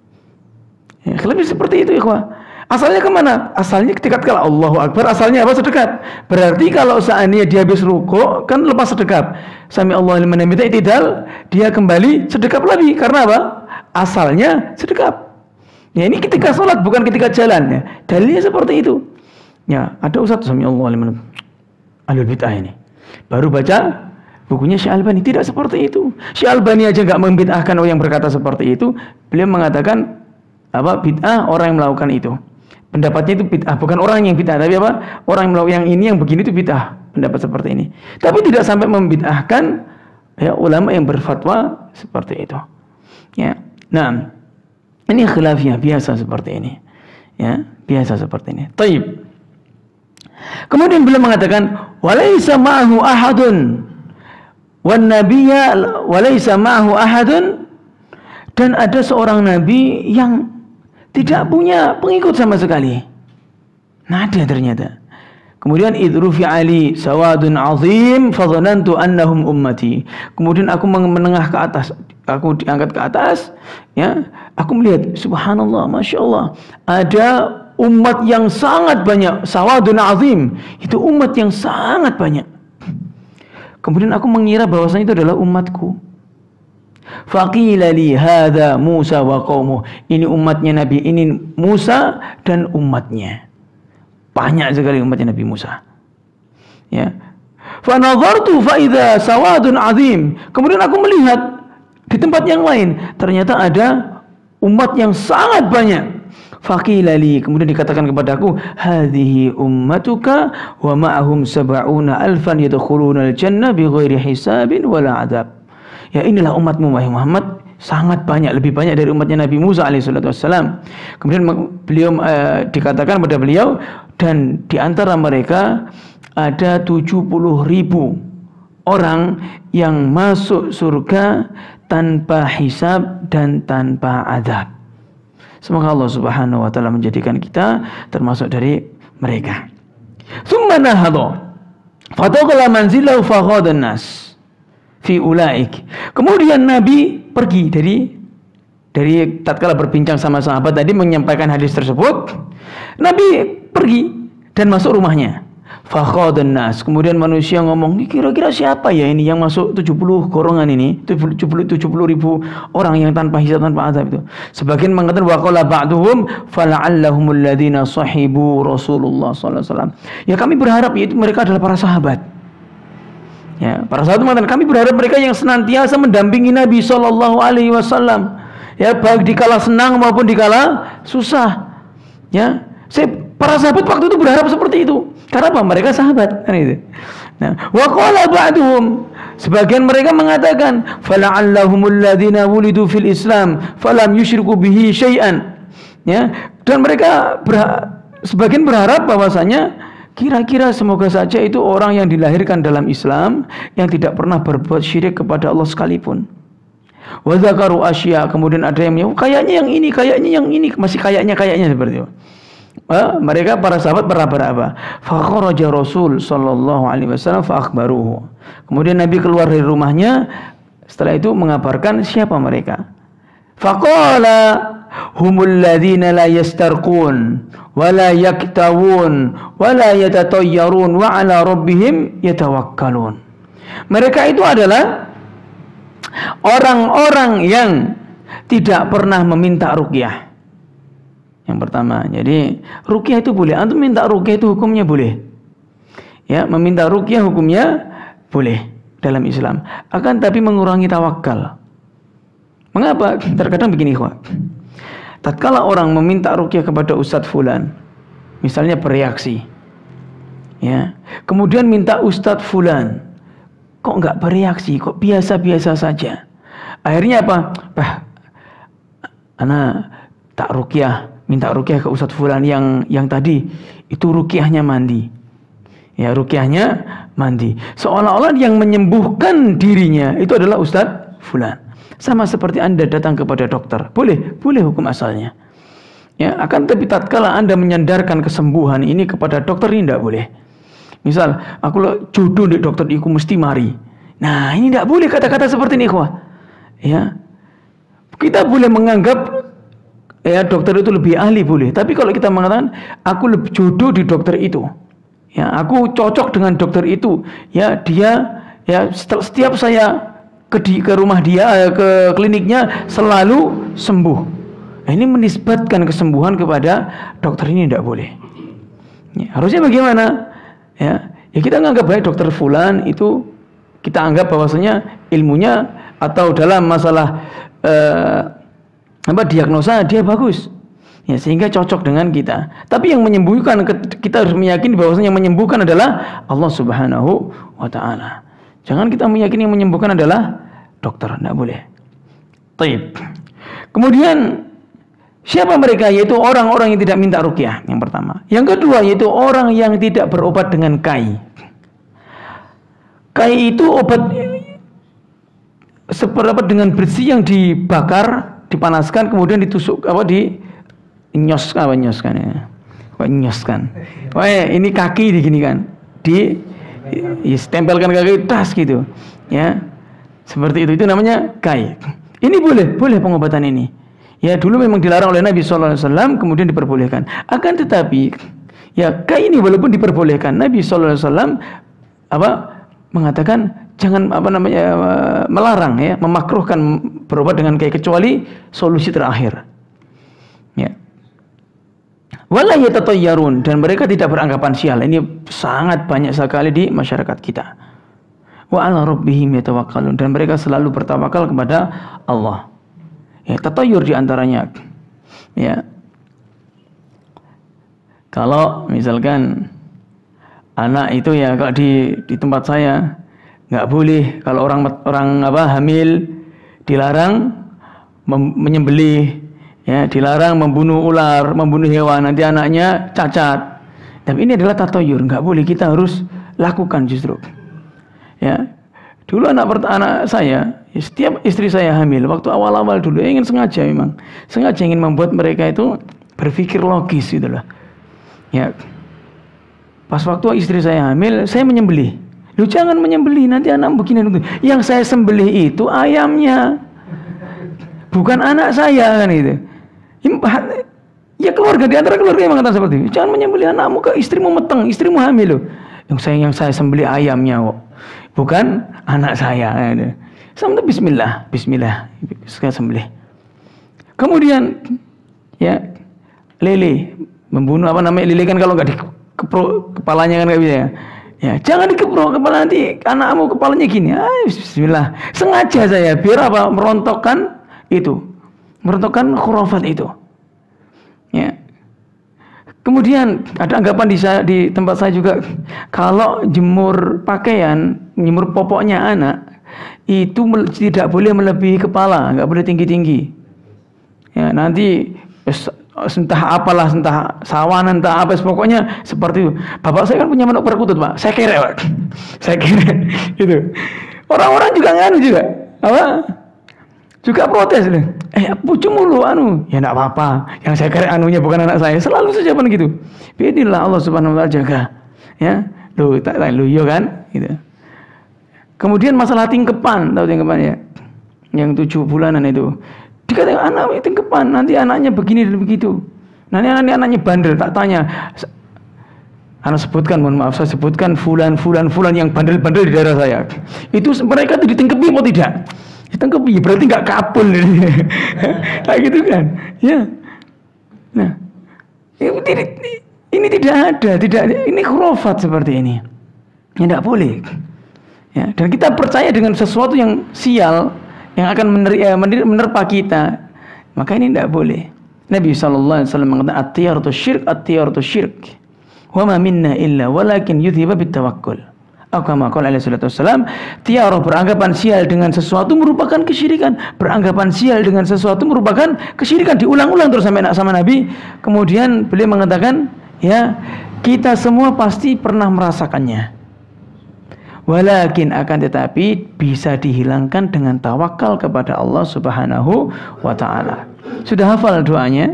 Ya, khilafnya seperti itu, ikhwah. Asalnya kemana? Asalnya ketika kala Allahu Akbar, asalnya apa? Sedekap. Berarti kalau seandainya dia habis rukuk, kan lepas sedekap. Sami Allah liman hamida i'tidal, dia kembali sedekap lagi. Karena apa? Asalnya sedekap. Ya, ini ketika sholat, bukan ketika jalan. Ya, dalilnya seperti itu. Ya, ada ustadz Sami Allah liman ahlul bid'ah ini baru baca bukunya Syekh Albani, tidak seperti itu. Syekh Albani aja nggak membid'ahkan orang yang berkata seperti itu. Beliau mengatakan apa? Bid'ah orang yang melakukan itu. Pendapatnya itu bid'ah, bukan orang yang bid'ah, tapi apa? Orang yang melakukan yang ini, yang begini itu bid'ah, pendapat seperti ini. Tapi tidak sampai membid'ahkan, ya, ulama yang berfatwa seperti itu. Ya. Nah, ini khilafiyah biasa seperti ini. Ya, biasa seperti ini. Taib. Kemudian beliau mengatakan, "Walaisa ma'ahu ahadun wan nabiyya walaisa ma'ahu ahadun." Dan ada seorang nabi yang tidak punya pengikut sama sekali. Nah, ada ternyata. Kemudian idrufi ali sawadun azim fadhanantu annahum ummati. Kemudian aku menengah ke atas, aku diangkat ke atas, ya. Aku melihat subhanallah, masya Allah, ada umat yang sangat banyak, sawadun azim, itu umat yang sangat banyak. Kemudian aku mengira bahwasanya itu adalah umatku. Faqila li hadza Musa wa qaumuh. Ini umatnya Nabi, ini Musa dan umatnya. Banyak sekali umatnya Nabi Musa. Ya. Fa nadhartu fa idza sawadun azim. Kemudian aku melihat di tempat yang lain, ternyata ada umat yang sangat banyak. Faqila li, kemudian dikatakan kepadaku, hadhihi ummatuka wa ma'ahum sab'una alfan yadkhuluna al-jannah bighairi hisabin wala adab. Ya, inilah umatmu wahai Muhammad, sangat banyak, lebih banyak dari umatnya Nabi Musa alaihi salatu wassalam. Kemudian beliau uh, dikatakan pada beliau, dan di antara mereka ada tujuh puluh ribu orang yang masuk surga tanpa hisab dan tanpa azab. Semoga Allah Subhanahu wa taala menjadikan kita termasuk dari mereka. Tsumma nahadha fataqala manzilahu faqadan nas fi ulaik. Kemudian Nabi pergi dari dari tatkala berbincang sama sahabat tadi menyampaikan hadis tersebut, Nabi pergi dan masuk rumahnya. Faqadan nas. Kemudian manusia ngomong, kira-kira siapa ya ini yang masuk tujuh puluh golongan ini, tujuh puluh ribu orang yang tanpa hisab tanpa azab itu. Sebagian mengatakan waqala ba'duhum fala'allahumul ladzina sahibu Rasulullah sallallahu alaihi wasallam. Ya, kami berharap yaitu mereka adalah para sahabat. Ya, para sahabat mengatakan kami berharap mereka yang senantiasa mendampingi Nabi sallallahu alaihi wasallam. Ya, baik dikala senang maupun dikala susah. Ya, saya para sahabat waktu itu berharap seperti itu. Karena apa? Mereka sahabat, kan itu. Nah, wa qala ba'duhum, sebagian mereka mengatakan fala'allahumul ladzina wulidu fil Islam falam yusyriku bihi syai'an. Ya, dan mereka berha sebagian berharap bahwasanya kira-kira semoga saja itu orang yang dilahirkan dalam Islam yang tidak pernah berbuat syirik kepada Allah sekalipun. Wa dzakaru asya, kemudian ada yang menyebut kayaknya yang ini, kayaknya yang ini, masih kayaknya kayaknya seperti itu. Eh, mereka para sahabat berapa-apa. Fa kharaja Rasul sallallahu alaihi wasallam fa akhbaruhu. Kemudian Nabi keluar dari rumahnya, setelah itu mengabarkan siapa mereka. Faqala humul ladzina la yastarqun wa la yaktawun wa la yatatayyarun wa ala rabbihim yatawakkalun. Mereka itu adalah orang-orang yang tidak pernah meminta ruqyah. Yang pertama, jadi ruqyah itu boleh. Antum minta ruqyah itu hukumnya boleh. Ya, meminta ruqyah hukumnya boleh dalam Islam. Akan tapi mengurangi tawakal. Mengapa? Terkadang begini, ikhwah. Tatkala orang meminta ruqyah kepada Ustadz Fulan, misalnya bereaksi, ya, kemudian minta Ustadz Fulan, kok nggak bereaksi, kok biasa-biasa saja. Akhirnya apa? Bah, ana tak ruqyah. Minta ruqyah ke Ustadz Fulan yang yang tadi itu ruqyahnya mandi. Ya, ruqyahnya mandi. Seolah-olah yang menyembuhkan dirinya itu adalah Ustadz Fulan. Sama seperti Anda datang kepada dokter. Boleh, boleh hukum asalnya. Ya, akan tapi tatkala Anda menyandarkan kesembuhan ini kepada dokter, ini tidak boleh. Misal, aku jodoh di dokter iku mesti mari. Nah, ini tidak boleh kata-kata seperti ini, ikhwah. Ya. Kita boleh menganggap ya dokter itu lebih ahli boleh, tapi kalau kita mengatakan aku lebih jodoh di dokter itu, ya aku cocok dengan dokter itu, ya dia ya setiap saya ke di, ke rumah dia ke kliniknya selalu sembuh. Nah, ini menisbatkan kesembuhan kepada dokter ini tidak boleh. Ya, harusnya bagaimana? Ya, ya kita menganggap baik dokter Fulan itu kita anggap bahwasanya ilmunya atau dalam masalah eh, apa diagnosa dia bagus, ya sehingga cocok dengan kita. Tapi yang menyembuhkan kita harus meyakini bahwasanya yang menyembuhkan adalah Allah Subhanahu wa taala. Jangan kita meyakini yang menyembuhkan adalah dokter, tidak boleh. Taib. Kemudian siapa mereka? Yaitu orang-orang yang tidak minta ruqyah, yang pertama. Yang kedua yaitu orang yang tidak berobat dengan kai. Kai itu obat seperti dengan besi yang dibakar, dipanaskan, kemudian ditusuk apa di nyos apa nyoskan ya, kok nyoskan. Oh ya, ini kaki di gini kan, di ditempelkan kaki tas gitu, ya seperti itu. Itu namanya kai. Ini boleh, boleh pengobatan ini. Ya, dulu memang dilarang oleh Nabi sallallahu alaihi wasallam, kemudian diperbolehkan. Akan tetapi, ya kayak ini walaupun diperbolehkan, Nabi sallallahu alaihi wasallam apa mengatakan jangan apa namanya melarang ya, memakruhkan berobat dengan kayak kecuali solusi terakhir. Ya. Wala yatatayyarun, dan mereka tidak beranggapan sial. Ini sangat banyak sekali di masyarakat kita. Wa 'ala rabbihim yatawakkalun, dan mereka selalu bertawakal kepada Allah. Ya, tatayur di antaranya. Ya. Kalau misalkan anak itu ya kalau di di tempat saya nggak boleh kalau orang orang apa hamil dilarang mem, menyembelih, ya, dilarang membunuh ular, membunuh hewan, nanti anaknya cacat. Tapi ini adalah tatayur, nggak boleh, kita harus lakukan justru. Ya. Dulu anak anak saya, setiap istri saya hamil, waktu awal-awal dulu ingin sengaja memang, sengaja ingin membuat mereka itu berpikir logis gitu loh. Ya. Pas waktu istri saya hamil, saya menyembelih. Lu jangan menyembelih, nanti anak begini begini. Yang saya sembelih itu ayamnya, bukan anak saya kan itu. Ya keluarga, di antara keluarga yang mengatakan seperti itu. Jangan menyembelih anakmu, ke istrimu meteng, istrimu hamil loh. Yang saya yang saya sembelih ayamnya kok, bukan anak saya. Sampai bismillah, bismillah, saya sembelih. Kemudian ya lele, membunuh apa namanya lele kan kalau nggak dikeprok kepalanya kan nggak bisa ya. Ya jangan dikeprok kepala, nanti anakmu kepalanya gini. Ah, bismillah. Sengaja saya biar apa, merontokkan itu, merontokkan khurafat itu. Ya. Kemudian ada anggapan di, di tempat saya juga, kalau jemur pakaian, jemur popoknya anak itu tidak boleh melebihi kepala, nggak boleh tinggi-tinggi. Ya, nanti entah apalah, entah sawan, entah apa, pokoknya seperti itu. Bapak saya kan punya manuk perkutut, Pak. Saya kira, Pak. Saya kira itu. Orang-orang juga nganu juga, apa? Juga protes loh. Eh, pucu mulu anu. Ya enggak apa-apa. Yang saya kira anunya bukan anak saya. Selalu saja pun gitu. Biidznillah Allah Subhanahu wa taala jaga. Ya. Loh, tak lo yo kan gitu. Kemudian masalah tingkepan, tahu tingkepan ya? Yang tujuh bulanan itu. Dikatakan anak tingkepan, nanti anaknya begini dan begitu. Nanti anaknya, anaknya bandel, tak tanya. Anak sebutkan, mohon maaf saya sebutkan fulan fulan fulan yang bandel-bandel di daerah saya. Itu mereka itu ditingkepi atau tidak? Ditangkap, ya berarti nggak kapul ini, kayak gitu kan? Ya, nah ini, ini tidak ada, tidak ini khurafat seperti ini, ya tidak boleh. Ya, dan kita percaya dengan sesuatu yang sial yang akan mener, menerpa kita, maka ini tidak boleh. Nabi Sallallahu Alaihi Wasallam mengatakan at-tiyaratu syirk, at-tiyaratu syirk, wa ma minna illa walakin yudhiba bitawakkul. Agama qala alaihi salatu wassalam, tiara beranggapan sial dengan sesuatu merupakan kesyirikan. Beranggapan sial dengan sesuatu merupakan kesyirikan, diulang-ulang terus sampai sama Nabi. Kemudian beliau mengatakan, ya, kita semua pasti pernah merasakannya. Walakin akan tetapi bisa dihilangkan dengan tawakal kepada Allah Subhanahu wa taala. Sudah hafal doanya?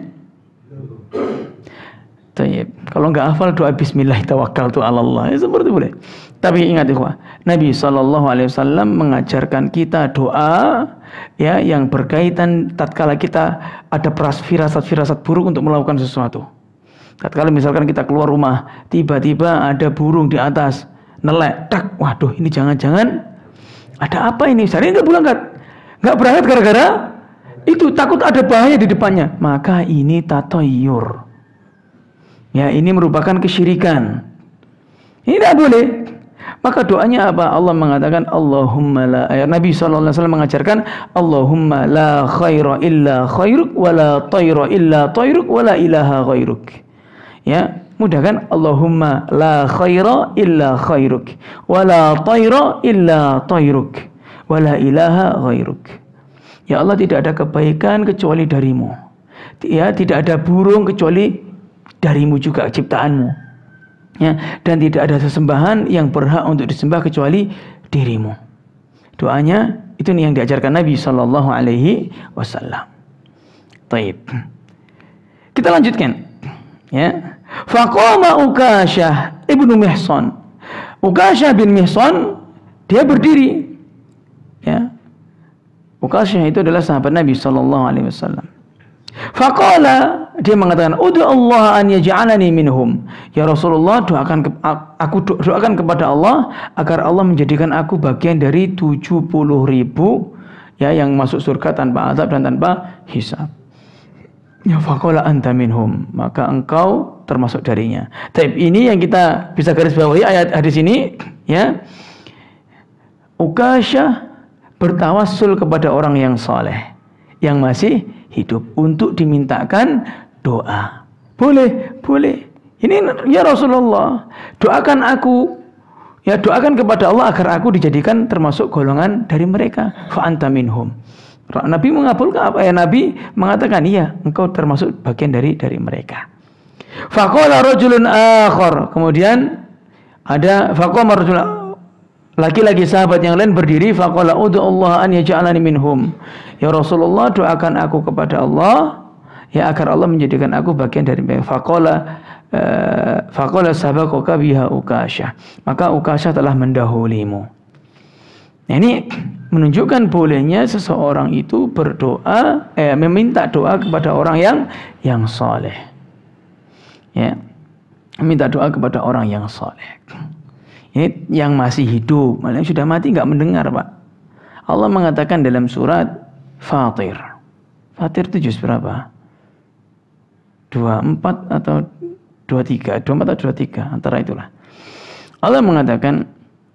Tayyib. Kalau enggak hafal doa bismillah tawakkaltu 'ala Allah, ya, seperti boleh. Tapi ingat ikhwah, Nabi sallallahu alaihi wasallam mengajarkan kita doa ya yang berkaitan tatkala kita ada firasat-firasat buruk untuk melakukan sesuatu. Tatkala misalkan kita keluar rumah, tiba-tiba ada burung di atas, nelek, tak, waduh ini jangan-jangan ada apa ini? Saya enggak berangkat. Enggak berangkat gara-gara itu, takut ada bahaya di depannya. Maka ini tatayyur. Ya, ini merupakan kesyirikan. Ini tidak boleh. Maka doanya apa? Allah mengatakan Allahumma la, Nabi sallallahu alaihi wasallam mengajarkan Allahumma la khaira illa khairuk wa la tayra illa tayruk wa la ilaha ghairuk. Ya, mudah kan? Allahumma la khaira illa khairuk wa la tayra illa tayruk wa la ilaha ghairuk. Ya Allah, tidak ada kebaikan kecuali darimu. Ya, tidak ada burung kecuali darimu juga, ciptaanmu. Ya, dan tidak ada sesembahan yang berhak untuk disembah kecuali dirimu. Doanya itu nih yang diajarkan Nabi sallallahu alaihi wasallam. Taib. Kita lanjutkan. Ya. Faqama Ukasyah ibnu Mihsan. Ukasyah bin Mihsan dia berdiri. Ya. Ukasyah itu adalah sahabat Nabi sallallahu alaihi wasallam. Faqala, dia mengatakan, "Ud'u Allah an yaj'alani minhum." Ya Rasulullah, doakan ke, aku doakan kepada Allah agar Allah menjadikan aku bagian dari tujuh puluh ribu ya yang masuk surga tanpa azab dan tanpa hisab. Ya faqala anta minhum, maka engkau termasuk darinya. Tapi ini yang kita bisa garis bawahi ayat hadis ini ya. Ukasyah bertawassul kepada orang yang saleh yang masih hidup untuk dimintakan doa. Boleh, boleh. Ini ya Rasulullah, doakan aku, ya doakan kepada Allah agar aku dijadikan termasuk golongan dari mereka. Fa anta minhum. Nabi mengabulkan apa ya? Nabi mengatakan, iya, engkau termasuk bagian dari dari mereka. Faqala rajulun akhar. Kemudian ada faqama rajulun, laki-laki sahabat yang lain berdiri, faqala ud'u Allah an yaj'alani minhum. Ya Rasulullah, doakan aku kepada Allah ya agar Allah menjadikan aku bagian dari mereka. Faqala uh, faqala sabaqaka biha Ukasyah. Maka Ukasyah telah mendahulimu. Nah, ini menunjukkan bolehnya seseorang itu berdoa eh meminta doa kepada orang yang yang saleh. Ya. Meminta doa kepada orang yang saleh. Ini yang masih hidup, malah yang sudah mati nggak mendengar, Pak. Allah mengatakan dalam surat Fatir. Fatir itu juz berapa? dua puluh empat atau dua puluh tiga? dua puluh empat atau dua puluh tiga, antara itulah. Allah mengatakan,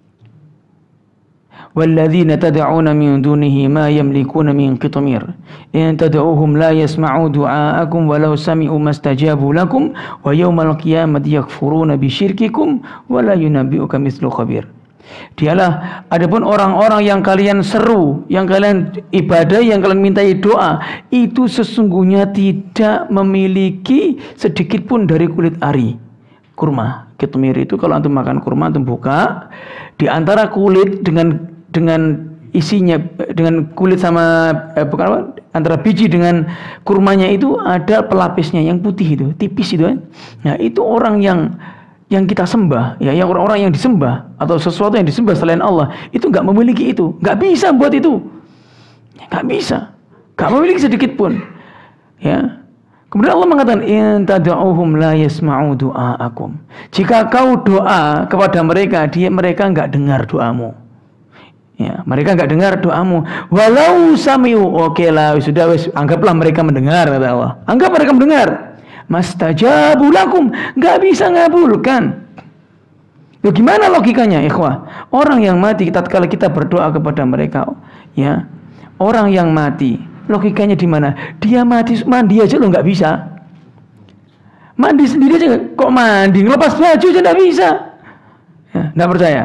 "Walladzina tad'una min dunihi ma yamlikuna min qitmir. In tad'uuhum la yasma'u du'aakum walau sami'u mastajabu lakum wa yawmal qiyamati yakfuruna bisyirkikum wa la yunabbi'uka mithlu khabir." Dialah adapun orang-orang yang kalian seru, yang kalian ibadah, yang kalian mintai doa, itu sesungguhnya tidak memiliki sedikit pun dari kulit ari. Kurma, qitmir itu kalau antum makan kurma antum buka, di antara kulit dengan dengan isinya, dengan kulit sama eh, bukan apa, antara biji dengan kurmanya itu ada pelapisnya yang putih itu, tipis itu kan. Nah, itu orang yang yang kita sembah, ya, yang orang-orang yang disembah atau sesuatu yang disembah selain Allah itu nggak memiliki itu, nggak bisa buat itu, nggak bisa, nggak memiliki sedikit pun, ya. Kemudian Allah mengatakan, in tad'uuhum la yasma'u du'aakum. Jika kau doa kepada mereka, dia mereka nggak dengar doamu. Ya, mereka nggak dengar doamu. Walau sami'u, oke lah, sudah wis, anggaplah mereka mendengar, kata Allah. Anggap mereka mendengar. Mastajabu lakum, nggak bisa ngabulkan. Loh, gimana logikanya, ikhwah? Orang yang mati tatkala kita berdoa kepada mereka, ya, orang yang mati, logikanya di mana? Dia mati, mandi aja lo nggak bisa. Mandi sendiri aja kok mandi, ngelepas baju aja nggak bisa. Ya, nggak percaya?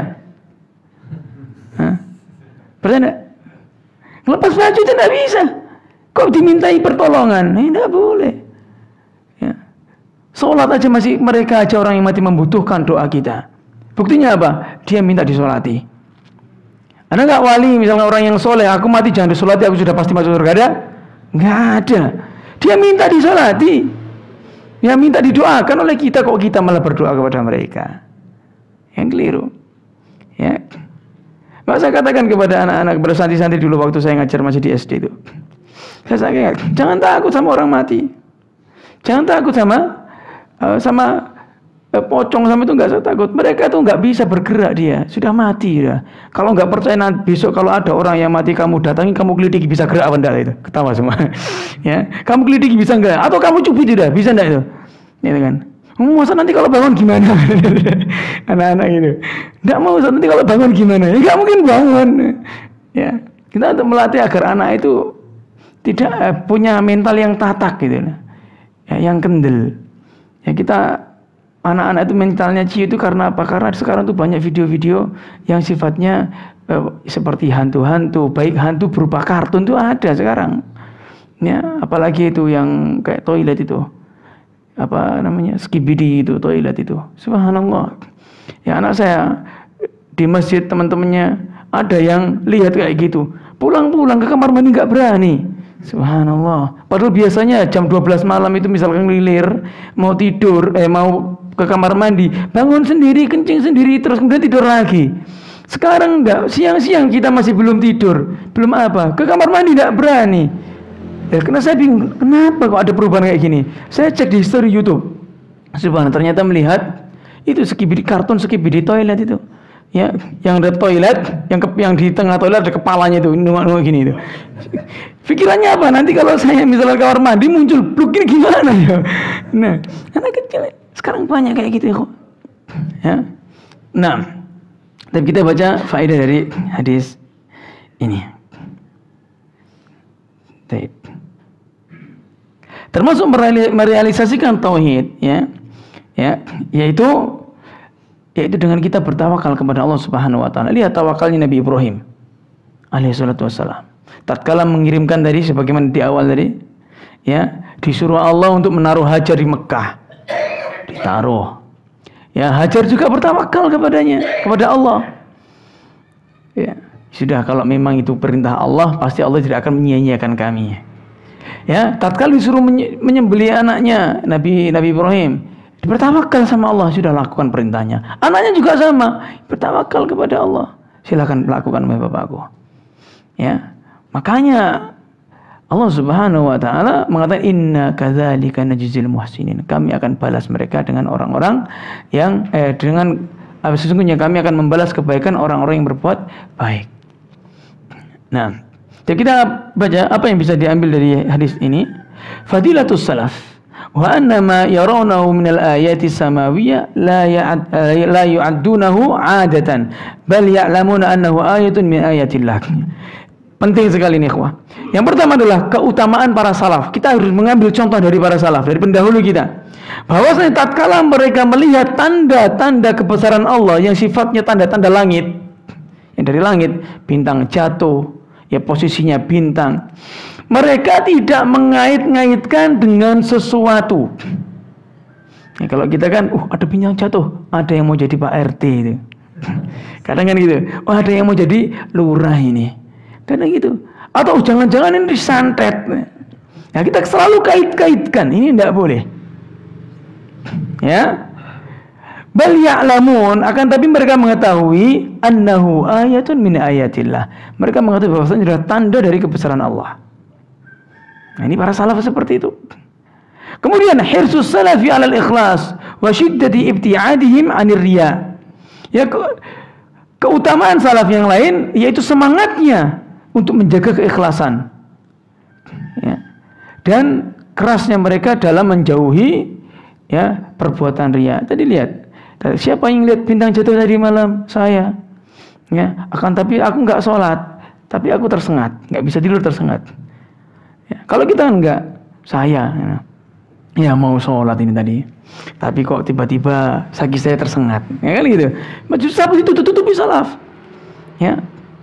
Hah? Percaya nggak? Ngelepas baju aja nggak bisa. Kok dimintai pertolongan? Ini nggak boleh. Ya. Sholat aja masih, mereka aja orang yang mati membutuhkan doa kita. Buktinya apa? Dia minta disolati. Ada nggak wali, misalnya orang yang soleh, aku mati jangan disolati, aku sudah pasti masuk surga, ada? Nggak ada. Dia minta disolati, dia minta didoakan oleh kita, kok kita malah berdoa kepada mereka. Yang keliru. Ya. Maka saya katakan kepada anak-anak, kepada santri-santri dulu waktu saya ngajar masih di S D itu, saya sampaikan, jangan takut sama orang mati, jangan takut sama uh, sama pocong, sama itu nggak usah takut. Mereka tuh nggak bisa bergerak, dia sudah mati ya. Kalau nggak percaya nanti besok kalau ada orang yang mati kamu datangi, kamu kelitiki bisa gerak apa enggak itu? Ketawa semua. Ya, kamu kelitiki bisa enggak? Atau kamu cubit tidak? Bisa enggak itu? Itu kan. Masa nanti kalau bangun gimana? Anak-anak itu nggak mau, nanti kalau bangun gimana? Ya nggak mungkin bangun. Ya, kita untuk melatih agar anak itu tidak eh, punya mental yang tatak gitu, ya, yang kendel. Ya, kita anak-anak itu mentalnya ciu itu karena apa? Karena sekarang tuh banyak video-video yang sifatnya eh, seperti hantu-hantu, baik hantu berupa kartun tuh ada sekarang. Ya, apalagi itu yang kayak toilet itu, apa namanya, skibidi itu, toilet itu. Subhanallah. Ya, anak saya di masjid teman-temannya ada yang lihat kayak gitu, pulang-pulang ke kamar mandi nggak berani. Subhanallah. Padahal biasanya jam dua belas malam itu misalkan ngelilir mau tidur, eh mau ke kamar mandi, bangun sendiri, kencing sendiri, terus kemudian tidur lagi. Sekarang enggak, siang-siang kita masih belum tidur, belum apa, ke kamar mandi enggak berani. Ya, karena saya bingung, kenapa kok ada perubahan kayak gini? Saya cek di history YouTube. Subhanallah, ternyata melihat itu skibidi kartun skibidi toilet itu. Ya, yang ada toilet, yang ke, yang di tengah toilet ada kepalanya itu, nunggu gini itu. Pikirannya apa? Nanti kalau saya misalnya kamar mandi muncul bluk ini gimana ya? Nah, anak kecil sekarang banyak kayak gitu kok. Ya. Nah, tapi kita baca faedah dari hadis ini. Baik. Termasuk merealisasikan tauhid, ya, ya, yaitu yaitu dengan kita bertawakal kepada Allah Subhanahu wa taala. Lihat tawakalnya Nabi Ibrahim alaihi salatu wassalam. Tatkala mengirimkan tadi sebagaimana di awal tadi, ya, disuruh Allah untuk menaruh Hajar di Mekah. Ditaruh. Ya, Hajar juga bertawakal kepadanya, kepada Allah. Ya, sudah kalau memang itu perintah Allah, pasti Allah tidak akan menyia-nyiakan kami. Ya, tatkala disuruh menyembelih anaknya Nabi Nabi Ibrahim, bertawakal sama Allah, sudah lakukan perintahnya. Anaknya juga sama, bertawakal kepada Allah. Silakan lakukan wahai bapakku. Ya. Makanya Allah Subhanahu wa taala mengatakan inna kadzalika najzil muhsinin. Kami akan balas mereka dengan orang-orang yang eh dengan eh, sesungguhnya kami akan membalas kebaikan orang-orang yang berbuat baik. Nah, jadi kita baca apa yang bisa diambil dari hadis ini. Fadilatus salaf wa anna ma yarawnahu min al-ayati samawiyah la ya'ad la yu'addunahu 'adatan bal ya'lamuna annahu ayatun min ayatillah. Penting sekali nih, ikhwah. Yang pertama adalah keutamaan para salaf. Kita harus mengambil contoh dari para salaf, dari pendahulu kita. Bahwasanya tatkala mereka melihat tanda-tanda kebesaran Allah yang sifatnya tanda-tanda langit, yang dari langit, bintang jatuh, ya posisinya bintang, mereka tidak mengait-ngaitkan dengan sesuatu. Ya, kalau kita kan, uh ada bintang jatuh, ada yang mau jadi Pak R T itu. Kadang kan gitu. Oh, ada yang mau jadi lurah ini. Kadang gitu. Atau jangan-jangan ini disantet. Ya, kita selalu kait-kaitkan. Ini tidak boleh. Ya. Bal ya'lamun, akan tapi mereka mengetahui annahu ayatun min ayatillah. Mereka mengetahui bahwasanya adalah tanda dari kebesaran Allah. Nah, ini para salaf seperti itu. Kemudian hirsus salafi 'alal ikhlas wa syiddati ibti'adihim 'anir riya. Ya, ke keutamaan salaf yang lain yaitu semangatnya untuk menjaga keikhlasan. Ya. Dan kerasnya mereka dalam menjauhi ya perbuatan riya. Tadi lihat, siapa yang lihat bintang jatuh tadi malam? Saya. Ya, akan tapi aku nggak sholat, tapi aku tersengat, nggak bisa tidur tersengat. Ya, kalau kita enggak, saya ya, ya mau sholat ini tadi, tapi kok tiba-tiba kaki saya tersengat, ya kan gitu. Maju siapa itu tutupi salaf, ya.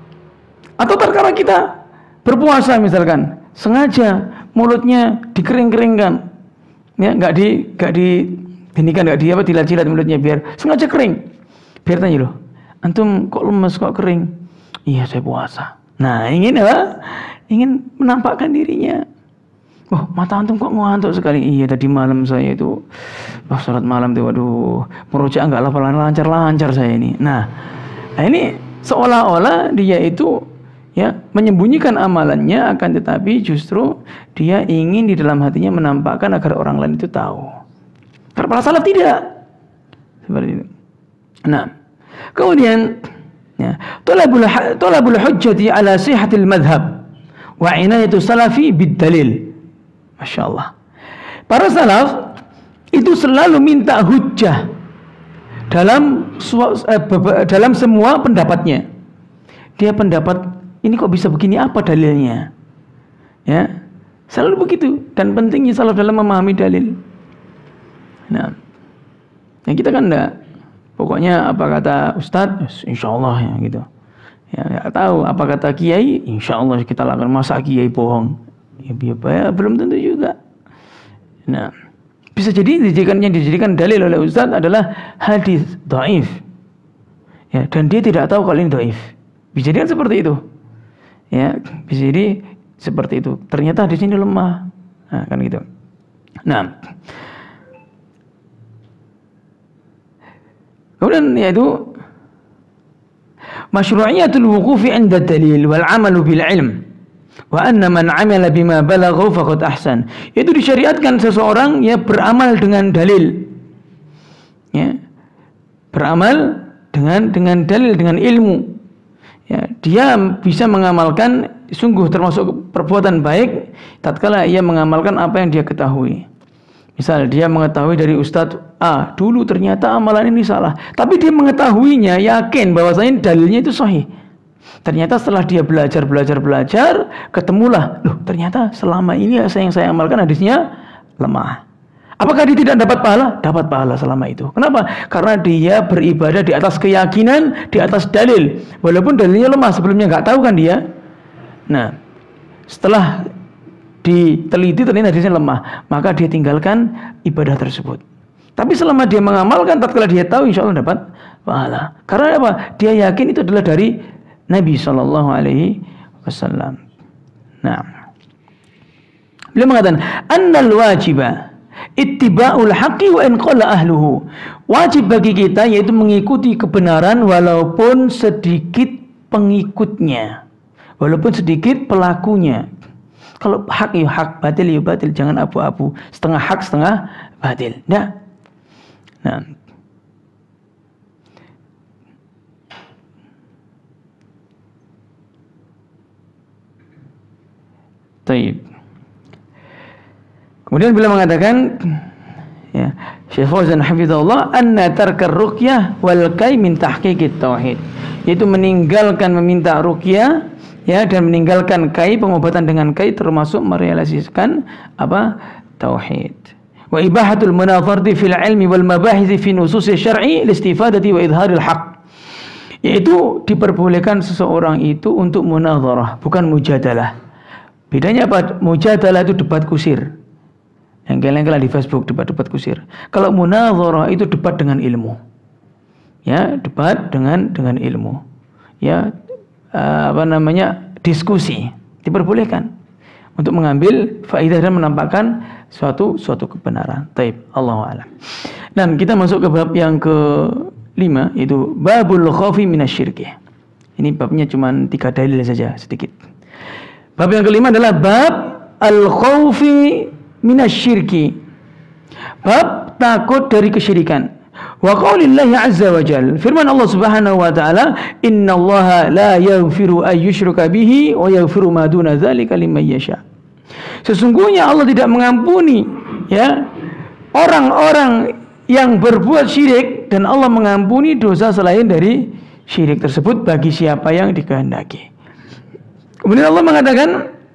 Atau terkadang kita berpuasa misalkan, sengaja mulutnya dikering-keringkan, ya nggak di nggak di inikan nggak di apa dilat-jilat mulutnya biar sengaja kering, biar tanya loh, antum kok lemes kok kering? Iya saya puasa. Nah ingin apa? Ingin menampakkan dirinya. Oh, mata antum kok ngantuk sekali? Iya, tadi malam saya itu pas sholat malam tuh, waduh, merujuk enggak lancar-lancar saya ini. Nah, nah ini seolah-olah dia itu ya menyembunyikan amalannya, akan tetapi justru dia ingin di dalam hatinya menampakkan agar orang lain itu tahu. Karena para salaf tidak seperti itu. Nah, kemudian ya, talabul talabul hujjati ala sihhatil madhab wa inayatu salafi bid dalil. Masya Allah. Para salaf itu selalu minta hujjah dalam dalam semua pendapatnya. Dia pendapat ini kok bisa begini, apa dalilnya? Ya, selalu begitu. Dan pentingnya salaf dalam memahami dalil. Nah, yang kita kan enggak. Pokoknya apa kata Ustadz, insya Allah ya gitu. Ya, nggak tahu apa kata Kiai, insya Allah kita lakukan. Masa Kiai bohong? Ya, ya belum tentu juga. Nah, bisa jadi dijadikan yang dijadikan dalil oleh Ustaz adalah hadis dhaif. Ya, dan dia tidak tahu kalau ini dhaif. Bisa jadi kan seperti itu. Ya, bisa jadi seperti itu. Ternyata hadis ini lemah. Nah, kan gitu. Nah, kemudian yaitu masyru'iyatul wuqufi 'inda dalil wal 'amalu bil 'ilm. Wa anna man 'amila bima balagha faqad ahsan. Itu disyariatkan seseorang ya beramal dengan dalil. Ya. Beramal dengan dengan dalil, dengan ilmu. Ya, dia bisa mengamalkan, sungguh termasuk perbuatan baik tatkala ia mengamalkan apa yang dia ketahui. Misal dia mengetahui dari Ustadz A, dulu ternyata amalan ini salah, tapi dia mengetahuinya, yakin bahwasanya dalilnya itu sahih. Ternyata setelah dia belajar, belajar, belajar, ketemulah, loh ternyata selama ini yang saya amalkan hadisnya lemah. Apakah dia tidak dapat pahala? Dapat pahala selama itu. Kenapa? Karena dia beribadah di atas keyakinan, di atas dalil. Walaupun dalilnya lemah, sebelumnya nggak tahu kan dia. Nah, setelah diteliti ternyata hadisnya lemah, maka dia tinggalkan ibadah tersebut. Tapi selama dia mengamalkan, tatkala dia tahu, insya Allah dapat pahala. Karena apa? Dia yakin itu adalah dari Nabi Shallallahu Alaihi Wasallam. Nah, beliau mengatakan, annal wajibah ittiba'ul haqqi wa in qala ahluhu. Wajib bagi kita yaitu mengikuti kebenaran walaupun sedikit pengikutnya, walaupun sedikit pelakunya. Kalau hak ya hak, batil ya batil, jangan abu-abu, setengah hak setengah batil. Nah, nah. Taib. Kemudian beliau mengatakan, ya, Syekh Fauzan hafizahullah, anna tarkar ruqyah wal kai min tahqiqit tauhid, yaitu meninggalkan meminta ruqyah, ya, dan meninggalkan kai, pengobatan dengan kai, termasuk merealisasikan apa? Tauhid. Wa ibahatul munazarati fil ilmi wal mabahith fi nusus syar'i listifadati wa idharil haqq, yaitu diperbolehkan seseorang itu untuk munazarah, bukan mujadalah. Bedanya apa? Mujadalah itu debat kusir, yang kalian di Facebook, debat-debat kusir. Kalau munazarah itu debat dengan ilmu, ya, debat dengan dengan ilmu, ya, uh, apa namanya, diskusi, diperbolehkan untuk mengambil faidah dan menampakkan suatu suatu kebenaran. Taib, Allahu a'lam. Dan kita masuk ke bab yang kelima, yaitu babul khaufi minasyirki. Ini babnya cuma tiga dalil saja, sedikit. Bab yang kelima adalah bab al-khaufi minasyirki, bab takut dari kesyirikan. Wa qaulillahi azza wa jalla, firman Allah Subhanahu wa taala, innallaha la yaghfiru ay yushraka bihi wa yaghfiru ma duna dzalika liman yasha. Sesungguhnya Allah tidak mengampuni, ya, orang-orang yang berbuat syirik, dan Allah mengampuni dosa selain dari syirik tersebut bagi siapa yang dikehendaki. Kemudian Allah mengatakan,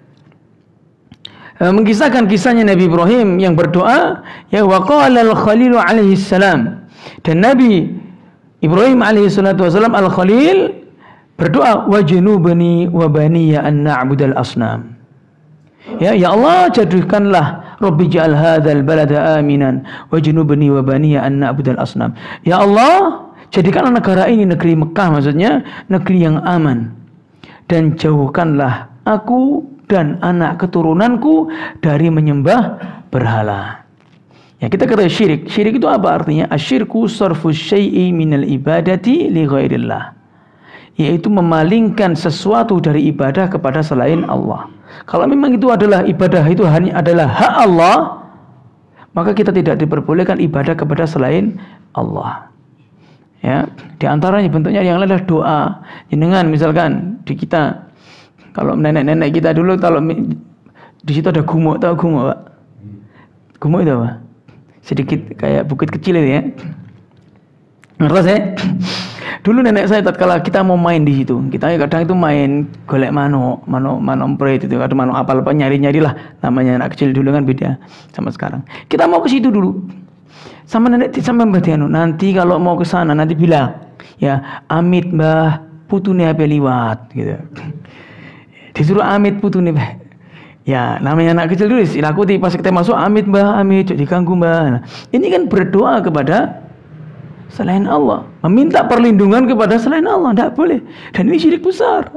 mengisahkan kisahnya Nabi Ibrahim yang berdoa, ya, wa qala al-Khalil alaihi salam, dan Nabi Ibrahim alaihi salatu wasallam al-Khalil berdoa, wajnubni wa baniya an na'budal asnam. Ya, ya Allah, jadikanlah, Rabbi ja'al hadzal balada aminan wajnubni wa baniya an na'budal asnam. Ya Allah, jadikanlah negara ini, negeri Mekah maksudnya, negeri yang aman, dan jauhkanlah aku dan anak keturunanku dari menyembah berhala. Ya, kita kata syirik. Syirik itu apa artinya? Asyirku sarfu syai'i minal ibadati li ghairillah, yaitu memalingkan sesuatu dari ibadah kepada selain Allah. Kalau memang itu adalah ibadah, itu hanya adalah hak Allah, maka kita tidak diperbolehkan ibadah kepada selain Allah. Ya, di antaranya bentuknya yang lain adalah doa. Jenengan misalkan di kita, kalau nenek-nenek kita dulu, kalau di situ ada gumuk, tahu gumuk, Pak? Gumuk itu apa? Sedikit kayak bukit kecil itu, ya. Ngerti saya? Dulu nenek saya tatkala kita mau main di situ, kita kadang itu main golek manuk, manuk manuk pret itu, ada manuk apal apa, nyari-nyari lah, namanya anak kecil dulu kan beda sama sekarang. Kita mau ke situ dulu. Sama nenek sama Mbah Dianu, nanti kalau mau ke sana nanti bilang, ya, amit Mbah, putune ape liwat gitu. Disuruh amit putune, Mbah. Ya, namanya anak kecil dulu dilakuti, pas kita masuk, amit Mbah, amit, jadi diganggu Mbah. Nah, ini kan berdoa kepada selain Allah, meminta perlindungan kepada selain Allah, tidak boleh. Dan ini syirik besar.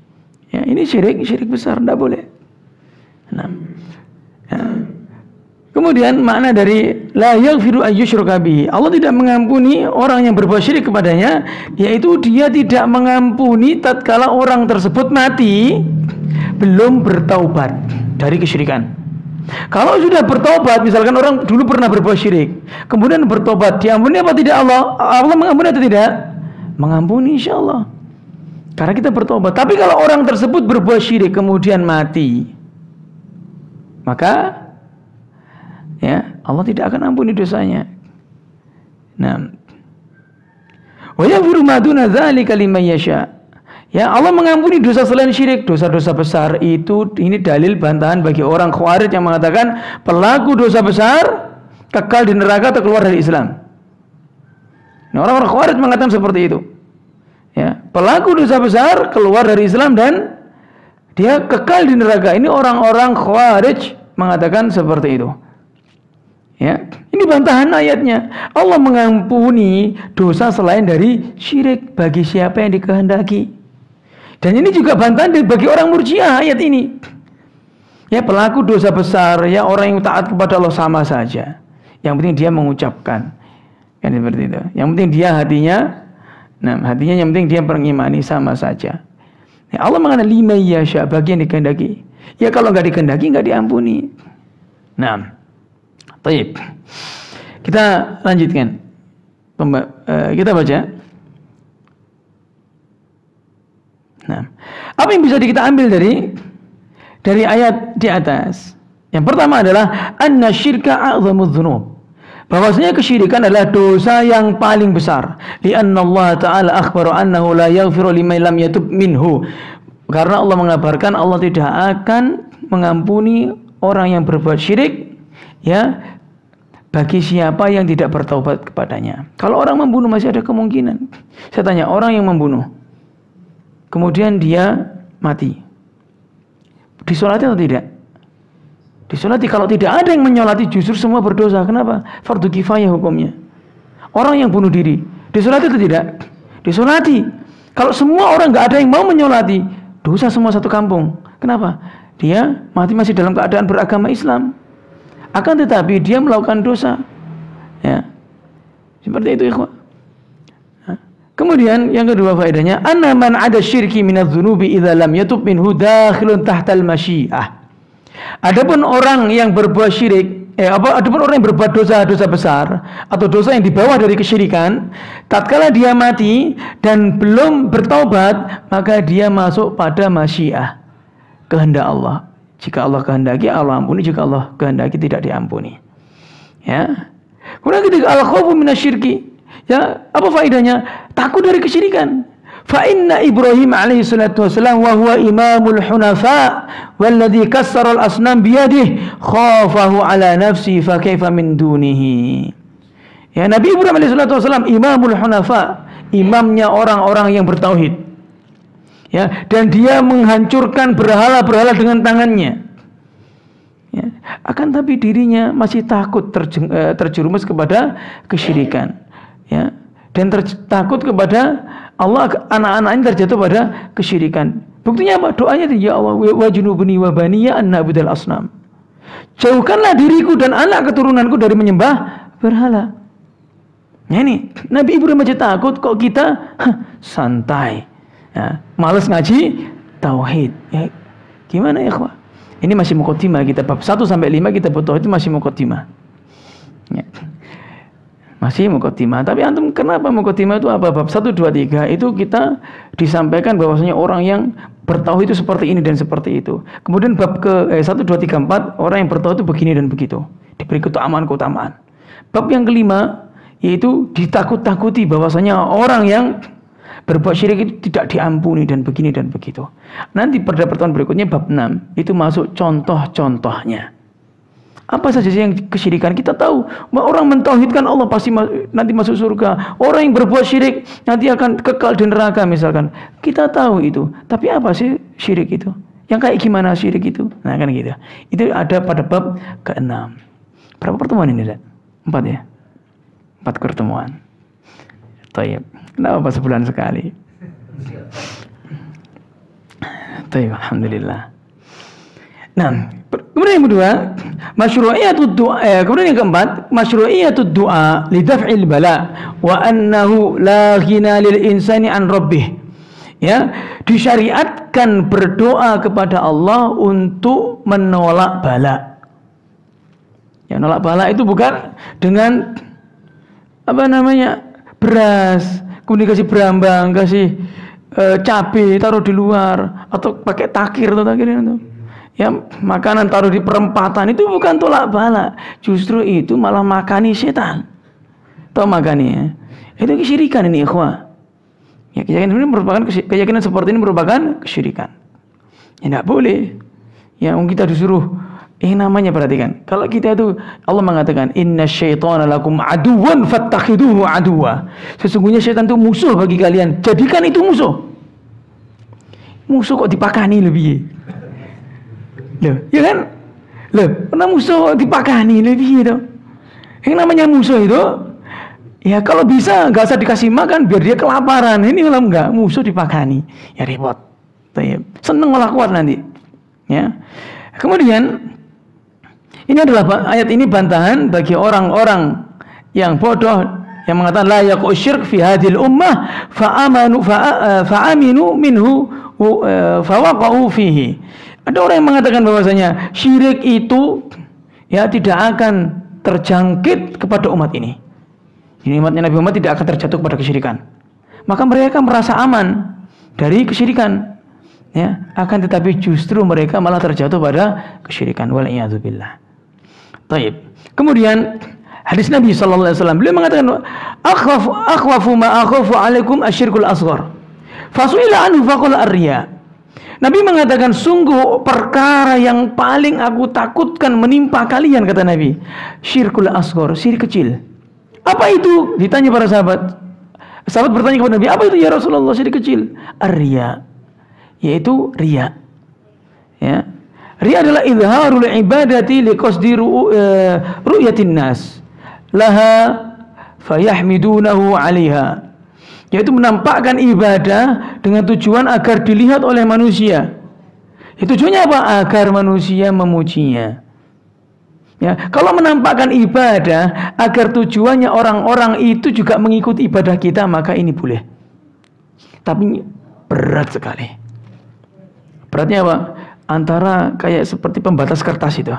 Ya, ini syirik, syirik besar, tidak boleh. Nah, ya. Kemudian makna dari la yaghfiru ayyushraka bihi, Allah tidak mengampuni orang yang berbuat syirik kepadanya, yaitu dia tidak mengampuni tatkala orang tersebut mati belum bertaubat dari kesyirikan. Kalau sudah bertobat, misalkan orang dulu pernah berbuat syirik, kemudian bertobat, diampuni apa tidak Allah? Allah mengampuni atau tidak? Mengampuni, insyaallah. Karena kita bertobat. Tapi kalau orang tersebut berbuat syirik kemudian mati, maka ya, Allah tidak akan ampuni dosanya. Nah, wa yaghfiru ma duna dzalika liman yasha. Ya, Allah mengampuni dosa selain syirik, dosa-dosa besar itu. Ini dalil bantahan bagi orang Khawarij yang mengatakan pelaku dosa besar kekal di neraka atau keluar dari Islam. Nah, orang-orang Khawarij mengatakan seperti itu. Ya, pelaku dosa besar keluar dari Islam dan dia kekal di neraka. Ini orang-orang Khawarij mengatakan seperti itu. Ya, ini bantahan ayatnya. Allah mengampuni dosa selain dari syirik bagi siapa yang dikehendaki. Dan ini juga bantahan bagi orang Murji'ah ayat ini. Ya, pelaku dosa besar, ya orang yang taat kepada Allah sama saja. Yang penting dia mengucapkan. Kan seperti itu. Yang penting dia hatinya, nah hatinya yang penting dia mengimani sama saja. Ya, Allah mengatakan lima yasha bagi yang dikehendaki. Ya kalau nggak dikehendaki nggak diampuni. Nah. Baik, kita lanjutkan. Pemba uh, kita baca. Nah, apa yang bisa kita ambil dari dari ayat di atas? Yang pertama adalah anna syirka a'zamudz dzunub. Bahwasanya kesyirikan adalah dosa yang paling besar. Li'anna Allah Ta'ala akhbara annahu la yaghfiru liman lam yatub minhu. Karena Allah mengabarkan Allah tidak akan mengampuni orang yang berbuat syirik, ya, bagi siapa yang tidak bertaubat kepadanya. Kalau orang membunuh masih ada kemungkinan. Saya tanya, orang yang membunuh kemudian dia mati, disolati atau tidak? Disolati. Kalau tidak ada yang menyolati, justru semua berdosa. Kenapa? Fardu kifayah hukumnya. Orang yang bunuh diri disolati atau tidak? Disolati. Kalau semua orang nggak ada yang mau menyolati, dosa semua satu kampung. Kenapa? Dia mati masih dalam keadaan beragama Islam. Akan tetapi dia melakukan dosa, ya, seperti itu, ikhwan. Kemudian yang kedua faedahnya, anna man ada syirki minadz-dzunubi idza lam yatub minhu dakhilun tahtal masyiah. Adapun orang yang berbuat syirik, eh apa? Adapun orang yang berbuat dosa-dosa besar atau dosa yang di bawah dari kesyirikan, tatkala dia mati dan belum bertobat, maka dia masuk pada masyiah, kehendak Allah. Jika Allah kehendaki, Allah ampuni. Jika Allah kehendaki, tidak diampuni. Ya. Kemudian ketika al-khawfu minasyirki, ya, apa faedahnya? Takut dari kesyirikan. Fa inna Ibrahim alaihi salatu wasalam wa huwa imamul hunafa walladzi kassara al-asnam biyadihi khafahu ala nafsi fa kaifa min dunihi. Ya, Nabi Ibrahim alaihi salatu wasalam imamul hunafa, imamnya orang-orang yang bertauhid. Ya, dan dia menghancurkan berhala-berhala dengan tangannya. Ya, akan tapi dirinya masih takut terjeng, uh, terjerumus kepada kesyirikan. Ya, dan ter, takut kepada Allah, anak-anaknya terjatuh pada kesyirikan. Buktinya apa? Doanya, ya Allah, wa junubni wa baniya an na'budal asnam. Jauhkanlah diriku dan anak keturunanku dari menyembah berhala. Nah ini, Nabi Ibrahim aja takut, kok kita huh, santai. Ya, malas ngaji tauhid. Ya, gimana ya, ikhwah? Ini masih muqaddimah kita, bab satu sampai lima kita butuh itu masih muqaddimah. Ya. Masih muqaddimah. Tapi antum kenapa muqaddimah itu apa? Bab satu, dua, tiga itu kita disampaikan bahwasanya orang yang bertauhid itu seperti ini dan seperti itu. Kemudian bab ke eh, satu, dua, tiga, empat orang yang bertauhid itu begini dan begitu. Diberi keutamaan-keutamaan. Bab yang kelima yaitu ditakut-takuti bahwasanya orang yang berbuat syirik itu tidak diampuni dan begini dan begitu. Nanti pada pertemuan berikutnya bab enam itu masuk contoh-contohnya. Apa saja yang kesyirikan? Kita tahu bahwa orang mentauhidkan Allah pasti nanti masuk surga. Orang yang berbuat syirik nanti akan kekal di neraka misalkan. Kita tahu itu. Tapi apa sih syirik itu? Yang kayak gimana syirik itu? Nah kan gitu. Itu ada pada bab keenam. Berapa pertemuan ini, Zat? Empat ya? Empat pertemuan. Tayyib. Kenapa pas sebulan sekali? Tayyib, alhamdulillah. Nah, kemudian yang kedua, masyru'iyatud du'a, eh, kemudian yang keempat, masyru'iyatud du'a li daf'il bala wa annahu la ghina lil insani an rabbih. Ya, disyariatkan berdoa kepada Allah untuk menolak bala. Ya, nolak bala itu bukan dengan apa namanya? Beras, kemudian kasih berambang, kasih e, cabai taruh di luar atau pakai takir atau takir itu. Ya, makanan taruh di perempatan itu bukan tolak bala, justru itu malah makani setan. Tahu makani ya? Itu kesyirikan ini, ikhwah. Ya, keyakinan ini merupakan keyakinan seperti ini merupakan kesyirikan. Ya, tidak boleh. Ya, kita disuruh eh namanya perhatikan. Kalau kita itu Allah mengatakan inna syaitana lakum aduwan fattakhiduhu aduwa. Sesungguhnya syaitan itu musuh bagi kalian. Jadikan itu musuh. Musuh kok dipakani lebih. Loh, ya kan? Loh, pernah musuh dipakani lebih itu. Yang namanya musuh itu, ya kalau bisa nggak usah dikasih makan biar dia kelaparan. Ini malah enggak, musuh dipakani. Ya repot. Seneng malah kuat nanti. Ya. Kemudian ini adalah ayat ini bantahan bagi orang-orang yang bodoh yang mengatakan la yaqu syirk fi hadhil ummah fa amanu fa aminu minhu fa waqa'u fihi. Ada orang yang mengatakan bahwasanya syirik itu ya tidak akan terjangkit kepada umat ini. Ini umatnya Nabi Muhammad tidak akan terjatuh kepada kesyirikan. Maka mereka merasa aman dari kesyirikan. Ya, akan tetapi justru mereka malah terjatuh pada kesyirikan. Wal'iyadzubillah. Taib. Kemudian hadis Nabi sallallahu alaihi wasallam beliau mengatakan akhwafu akhwafu ma akhafu alaikum asyirkul asghar. Fasuila anhu faqala ar-riya. Nabi mengatakan sungguh perkara yang paling aku takutkan menimpa kalian, kata Nabi, syirkul asghar, syirik kecil. Apa itu? Ditanya para sahabat. Sahabat bertanya kepada Nabi, apa itu ya Rasulullah syirik kecil? Ar-riya, yaitu riya. Ya. Riya adalah izharul ibadati liqasdi ru'yatin nas laha fayahmidunahu 'alaiha. Yaitu menampakkan ibadah dengan tujuan agar dilihat oleh manusia. Ya, tujuannya apa? Agar manusia memujinya. Ya, kalau menampakkan ibadah agar tujuannya orang-orang itu juga mengikuti ibadah kita, maka ini boleh. Tapi berat sekali. Beratnya apa? Antara kayak seperti pembatas kertas itu.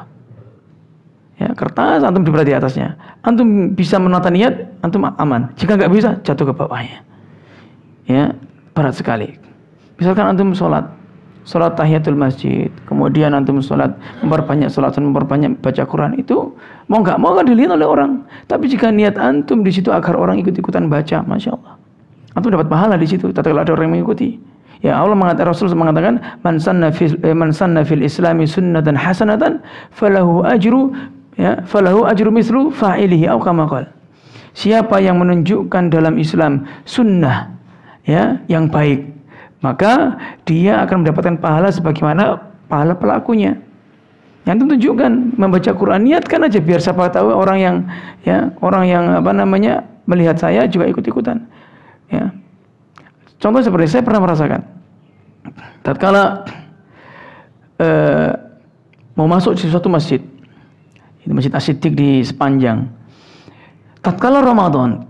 Ya, kertas antum diberat di atasnya. Antum bisa menata niat, antum aman. Jika nggak bisa, jatuh ke bawahnya. Ya, berat sekali. Misalkan antum sholat, sholat tahiyatul masjid, kemudian antum sholat memperbanyak sholat dan memperbanyak baca Quran, itu mau nggak mau kan dilihat oleh orang. Tapi jika niat antum di situ agar orang ikut-ikutan baca, masya Allah, antum dapat pahala di situ. Tatkala ada orang yang mengikuti. Ya, Allah mengatakan, Rasul mengatakan, man sanna fil eh, man sanna fil Islami sunnatan hasanatan falahu ajru ya falahu ajru mislu fa'ilihi atau kama qala. Siapa yang menunjukkan dalam Islam sunnah ya yang baik, maka dia akan mendapatkan pahala sebagaimana pahala pelakunya. Yang tunjukkan membaca Quran, niatkan aja biar siapa tahu orang yang ya orang yang apa namanya melihat saya juga ikut-ikutan. Ya. Contoh seperti saya pernah merasakan. Tatkala eh, mau masuk di suatu masjid, itu Masjid As-Siddiq di Sepanjang. Tatkala Ramadan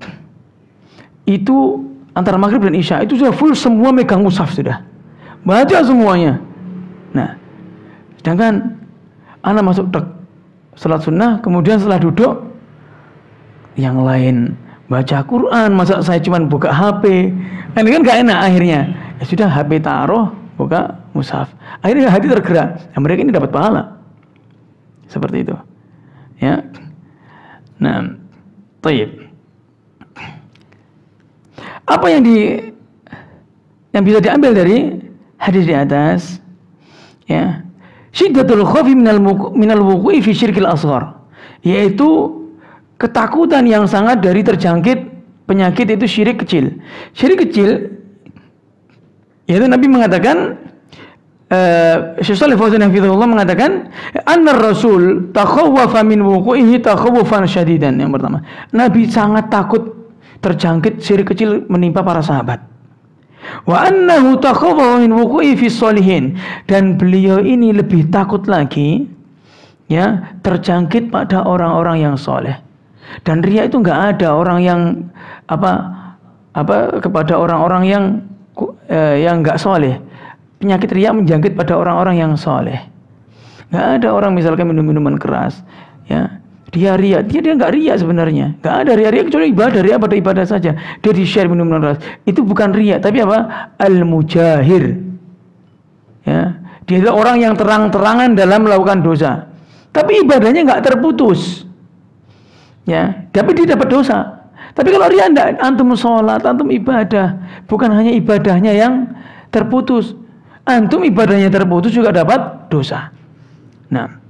itu antara maghrib dan isya itu sudah full, semua megang mushaf sudah, baca semuanya. Nah, sedangkan anak masuk tek salat sunnah, kemudian setelah duduk yang lain baca Quran, masa saya cuma buka H P, kan kan gak enak akhirnya. Ya sudah, H P taruh, buka mushaf. Akhirnya hati tergerak. Nah, mereka ini dapat pahala seperti itu. Ya. Nah, taib. Apa yang di yang bisa diambil dari hadis di atas? Ya. Syiddatul khaufi minal minal wuqu'i fi syirkil asghar, yaitu ketakutan yang sangat dari terjangkit penyakit itu syirik kecil. Syirik kecil yaitu Nabi mengatakan, uh, Syekh Shalih Fauzan hafizahullah mengatakan, anna Rasul takhawwafa min wuqu'ihi takhawwufan syadidan. Yang pertama, Nabi sangat takut terjangkit syirik kecil menimpa para sahabat. Wa annahu takhawafa min wuqu'i fi sholihin, dan beliau ini lebih takut lagi ya terjangkit pada orang-orang yang soleh. Dan riya itu enggak ada orang yang apa apa kepada orang-orang yang eh, yang enggak soleh. Penyakit riya menjangkit pada orang-orang yang soleh. Enggak ada orang misalkan minum minuman keras ya, dia riya, dia dia nggak riya sebenarnya, nggak ada riya-riya kecuali ibadah, riya pada ibadah saja. Dia di share minum keras, itu bukan riya, tapi apa? Al-mujahir. Ya, dia adalah orang yang terang-terangan dalam melakukan dosa, tapi ibadahnya nggak terputus. Ya, tapi dia dapat dosa. Tapi kalau riya enggak, antum sholat, antum ibadah, bukan hanya ibadahnya yang terputus, antum ibadahnya terputus juga dapat dosa. Nah.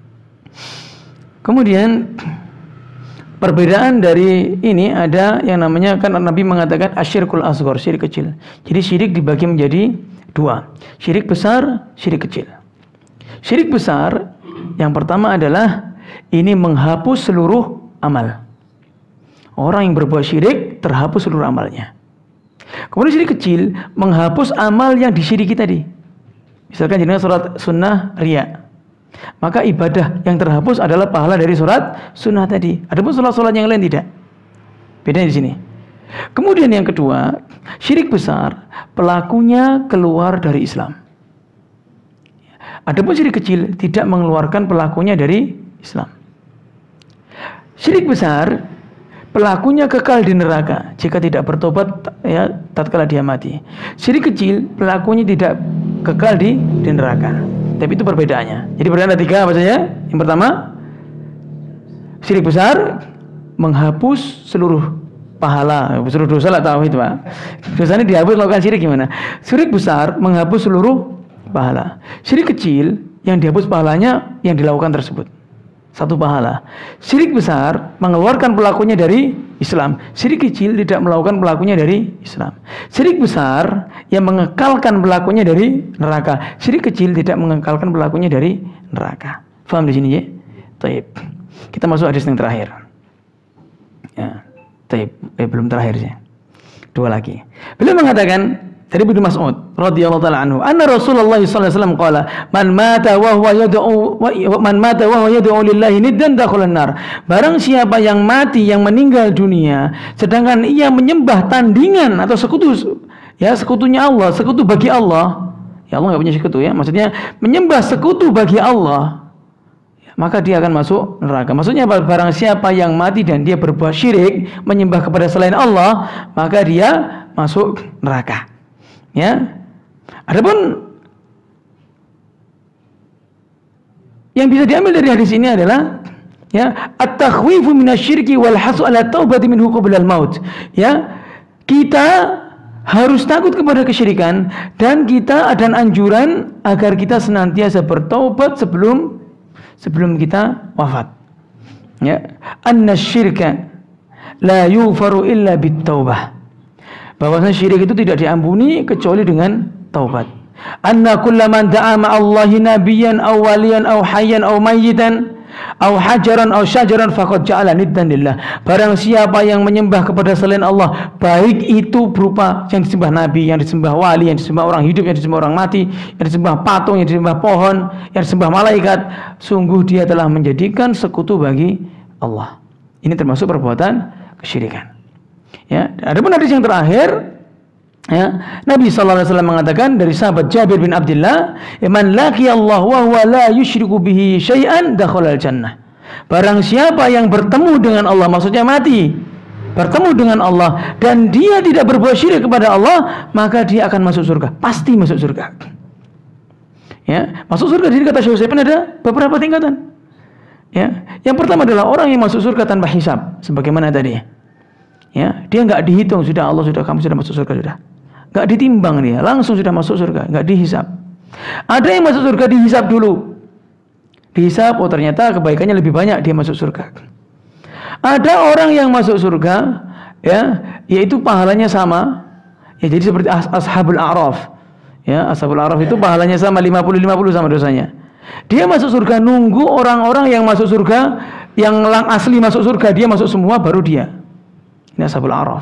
Kemudian perbedaan dari ini ada yang namanya, kan Nabi mengatakan asyirkul asghar, syirik kecil. Jadi syirik dibagi menjadi dua, syirik besar, syirik kecil. Syirik besar yang pertama adalah ini menghapus seluruh amal. Orang yang berbuat syirik terhapus seluruh amalnya. Kemudian syirik kecil menghapus amal yang disyiriki tadi. Misalkan jenengan salat sunnah riya, maka ibadah yang terhapus adalah pahala dari surat sunnah tadi. Adapun sholat-sholat yang lain tidak. Bedanya di sini. Kemudian yang kedua, syirik besar pelakunya keluar dari Islam. Adapun syirik kecil tidak mengeluarkan pelakunya dari Islam. Syirik besar pelakunya kekal di neraka jika tidak bertobat ya tatkala dia mati. Syirik kecil pelakunya tidak kekal di, di neraka. Tapi itu perbedaannya. Jadi perbedaan ada tiga apa saja? Yang pertama, syirik besar menghapus seluruh pahala, seluruh dosa lah, tahu itu Pak. Dosanya dihapus melakukan syirik gimana? Syirik besar menghapus seluruh pahala. Syirik kecil yang dihapus pahalanya yang dilakukan tersebut, satu pahala. Syirik besar mengeluarkan pelakunya dari Islam. Syirik kecil tidak melakukan pelakunya dari Islam. Syirik besar yang mengekalkan pelakunya dari neraka. Syirik kecil tidak mengekalkan pelakunya dari neraka. Faham di sini ya? Taib. Kita masuk hadis yang terakhir. Ya, taib. Eh, belum terakhir sih. Dua lagi. Beliau mengatakan dari Ibnu Mas'ud radhiyallahu taala anhu, anna Rasulullah sallallahu alaihi wasallam qala, "Man mata wa huwa yad'u wa man mata wa huwa yad'u lillahi niddan dakhalan nar." Barang siapa yang mati, yang meninggal dunia sedangkan ia menyembah tandingan atau sekutu, ya sekutunya Allah, sekutu bagi Allah. Ya Allah enggak punya sekutu ya, maksudnya menyembah sekutu bagi Allah, maka dia akan masuk neraka. Maksudnya barang siapa yang mati dan dia berbuat syirik, menyembah kepada selain Allah, maka dia masuk neraka. Ya, adapun yang bisa diambil dari hadis ini adalah ya at-takhwifu minasyirki wal hasu ala taubati minhu qabla al-maut. Ya, kita harus takut kepada kesyirikan dan kita ada anjuran agar kita senantiasa bertaubat sebelum sebelum kita wafat. Ya, anna syirka la yufaru illa bit-taubah. Bahwasanya syirik itu tidak diampuni kecuali dengan taubat. Anna kullaman da'a ma'allahi nabiyyan aw waliyan aw hayyan aw mayyitan aw hajaran aw syajaran faqad ja'ala niddan lillah. Barang siapa yang menyembah kepada selain Allah, baik itu berupa yang disembah nabi, yang disembah wali, yang disembah orang hidup, yang disembah orang mati, yang disembah patung, yang disembah pohon, yang disembah malaikat, sungguh dia telah menjadikan sekutu bagi Allah. Ini termasuk perbuatan kesyirikan. Ya, adapun hadis yang terakhir, ya, Nabi sallallahu alaihi wasallam mengatakan dari sahabat Jabir bin Abdullah, "Man laqiya Allah wa huwa la yusyriku bihi syai'an dakhala al-jannah." Barang siapa yang bertemu dengan Allah, maksudnya mati, bertemu dengan Allah dan dia tidak berbuat syirik kepada Allah, maka dia akan masuk surga, pasti masuk surga. Ya, masuk surga di sini kata Syekh Utsaimin ada beberapa tingkatan. Ya, yang pertama adalah orang yang masuk surga tanpa hisab, sebagaimana tadi. Ya, dia nggak dihitung, sudah Allah sudah kamu sudah masuk surga sudah, nggak ditimbang dia, langsung sudah masuk surga, nggak dihisab. Ada yang masuk surga dihisab dulu, dihisab, oh ternyata kebaikannya lebih banyak, dia masuk surga. Ada orang yang masuk surga, ya, yaitu pahalanya sama, ya jadi seperti as ashabul a'raf, ya ashabul a'raf itu pahalanya sama lima puluh lima puluh sama dosanya. Dia masuk surga, nunggu orang-orang yang masuk surga, yang lang asli masuk surga, dia masuk semua baru dia. Ini ashabul a'raf.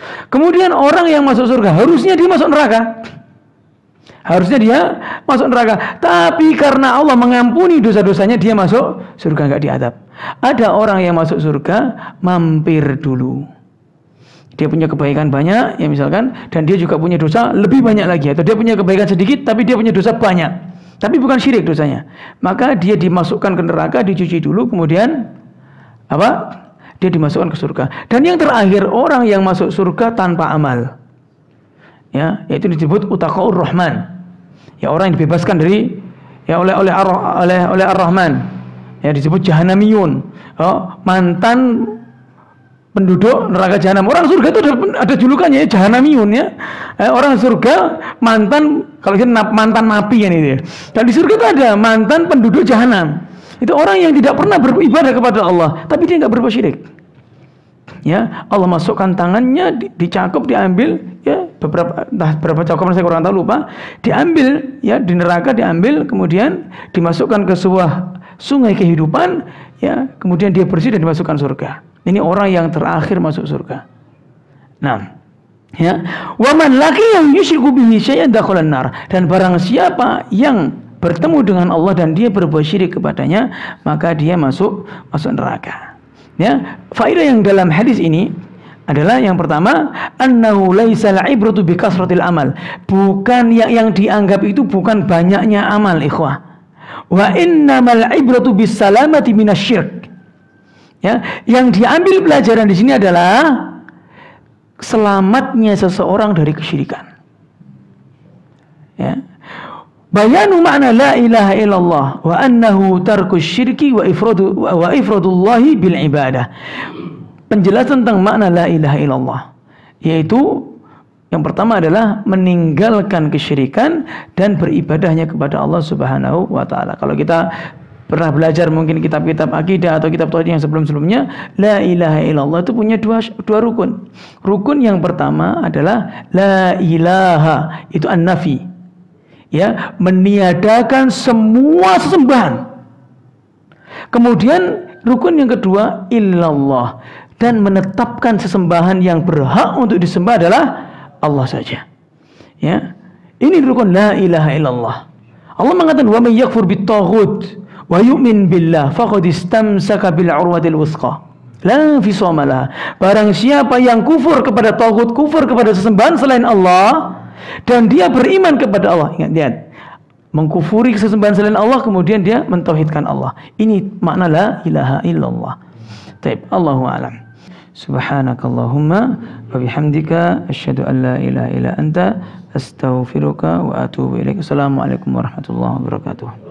Kemudian orang yang masuk surga harusnya dia masuk neraka. Harusnya dia masuk neraka. Tapi karena Allah mengampuni dosa-dosanya, dia masuk surga, nggak diadab. Ada orang yang masuk surga mampir dulu. Dia punya kebaikan banyak, ya misalkan, dan dia juga punya dosa lebih banyak lagi. Atau dia punya kebaikan sedikit, tapi dia punya dosa banyak. Tapi bukan syirik dosanya. Maka dia dimasukkan ke neraka, dicuci dulu, kemudian apa? Dia dimasukkan ke surga. Dan yang terakhir, orang yang masuk surga tanpa amal. Ya, yaitu disebut utaqaur rahman. Ya, orang yang dibebaskan dari ya oleh oleh oleh oleh Ar-Rahman. Ya, disebut jahanamiyun. Oh, mantan penduduk neraka jahanam. Orang surga itu ada, ada julukannya ya, jahanamiyun ya. Eh, orang surga mantan, kalau kita mantan napi kan itu. Dan di surga itu ada mantan penduduk jahanam. Itu orang yang tidak pernah beribadah kepada Allah, tapi dia nggak berbuat syirik. Ya, Allah masukkan tangannya, dicakup, diambil, ya beberapa, entah berapa cakupan saya kurang tahu, lupa, diambil, ya di neraka diambil, kemudian dimasukkan ke sebuah sungai kehidupan, ya kemudian dia bersih dan dimasukkan surga. Ini orang yang terakhir masuk surga. Nah, ya, wa man laqiya yusyriku bihi syai'an dakhalan nar. Dan barang siapa yang bertemu dengan Allah dan dia berbuat syirik kepadanya, maka dia masuk masuk neraka. Ya, faedah yang dalam hadis ini adalah yang pertama, annahu laisal ibratu bi kasratil amal. Bukan yang yang dianggap itu bukan banyaknya amal, ikhwah. Wa innamal ibratu bis salamati minasyirk. Ya, yang diambil pelajaran di sini adalah selamatnya seseorang dari kesyirikan. Ya. Bayanu makna la ilaha illallah wa annahu tarkus syirki wa ifradu wa ifradullahi bil ibadah. Penjelasan tentang makna la ilaha illallah, yaitu yang pertama adalah meninggalkan kesyirikan dan beribadahnya kepada Allah Subhanahu wa taala. Kalau kita pernah belajar mungkin kitab-kitab akidah atau kitab tauhid yang sebelum-sebelumnya, la ilaha illallah itu punya dua dua rukun. Rukun yang pertama adalah la ilaha, itu an-nafi. Ya, meniadakan semua sesembahan. Kemudian rukun yang kedua illallah, dan menetapkan sesembahan yang berhak untuk disembah adalah Allah saja. Ya, ini rukun la ilaha illallah. Allah mengatakan wa may yakfur bit-taghut wa yu'min billah faqad istamsaka bil urwatil wuthqa la fisama laha. Barang siapa yang kufur kepada taghut, kufur kepada sesembahan selain Allah, dan dia beriman kepada Allah, ingat, lihat, mengkufuri sesembahan selain Allah, kemudian dia mentauhidkan Allah. Ini makna la ilaha illallah. Taib, Allahu a'lam. Subhanakallahumma wa bihamdika asyhadu an la ilaha illa anta astaghfiruka wa atubu ilaik. Assalamualaikum warahmatullahi wabarakatuh.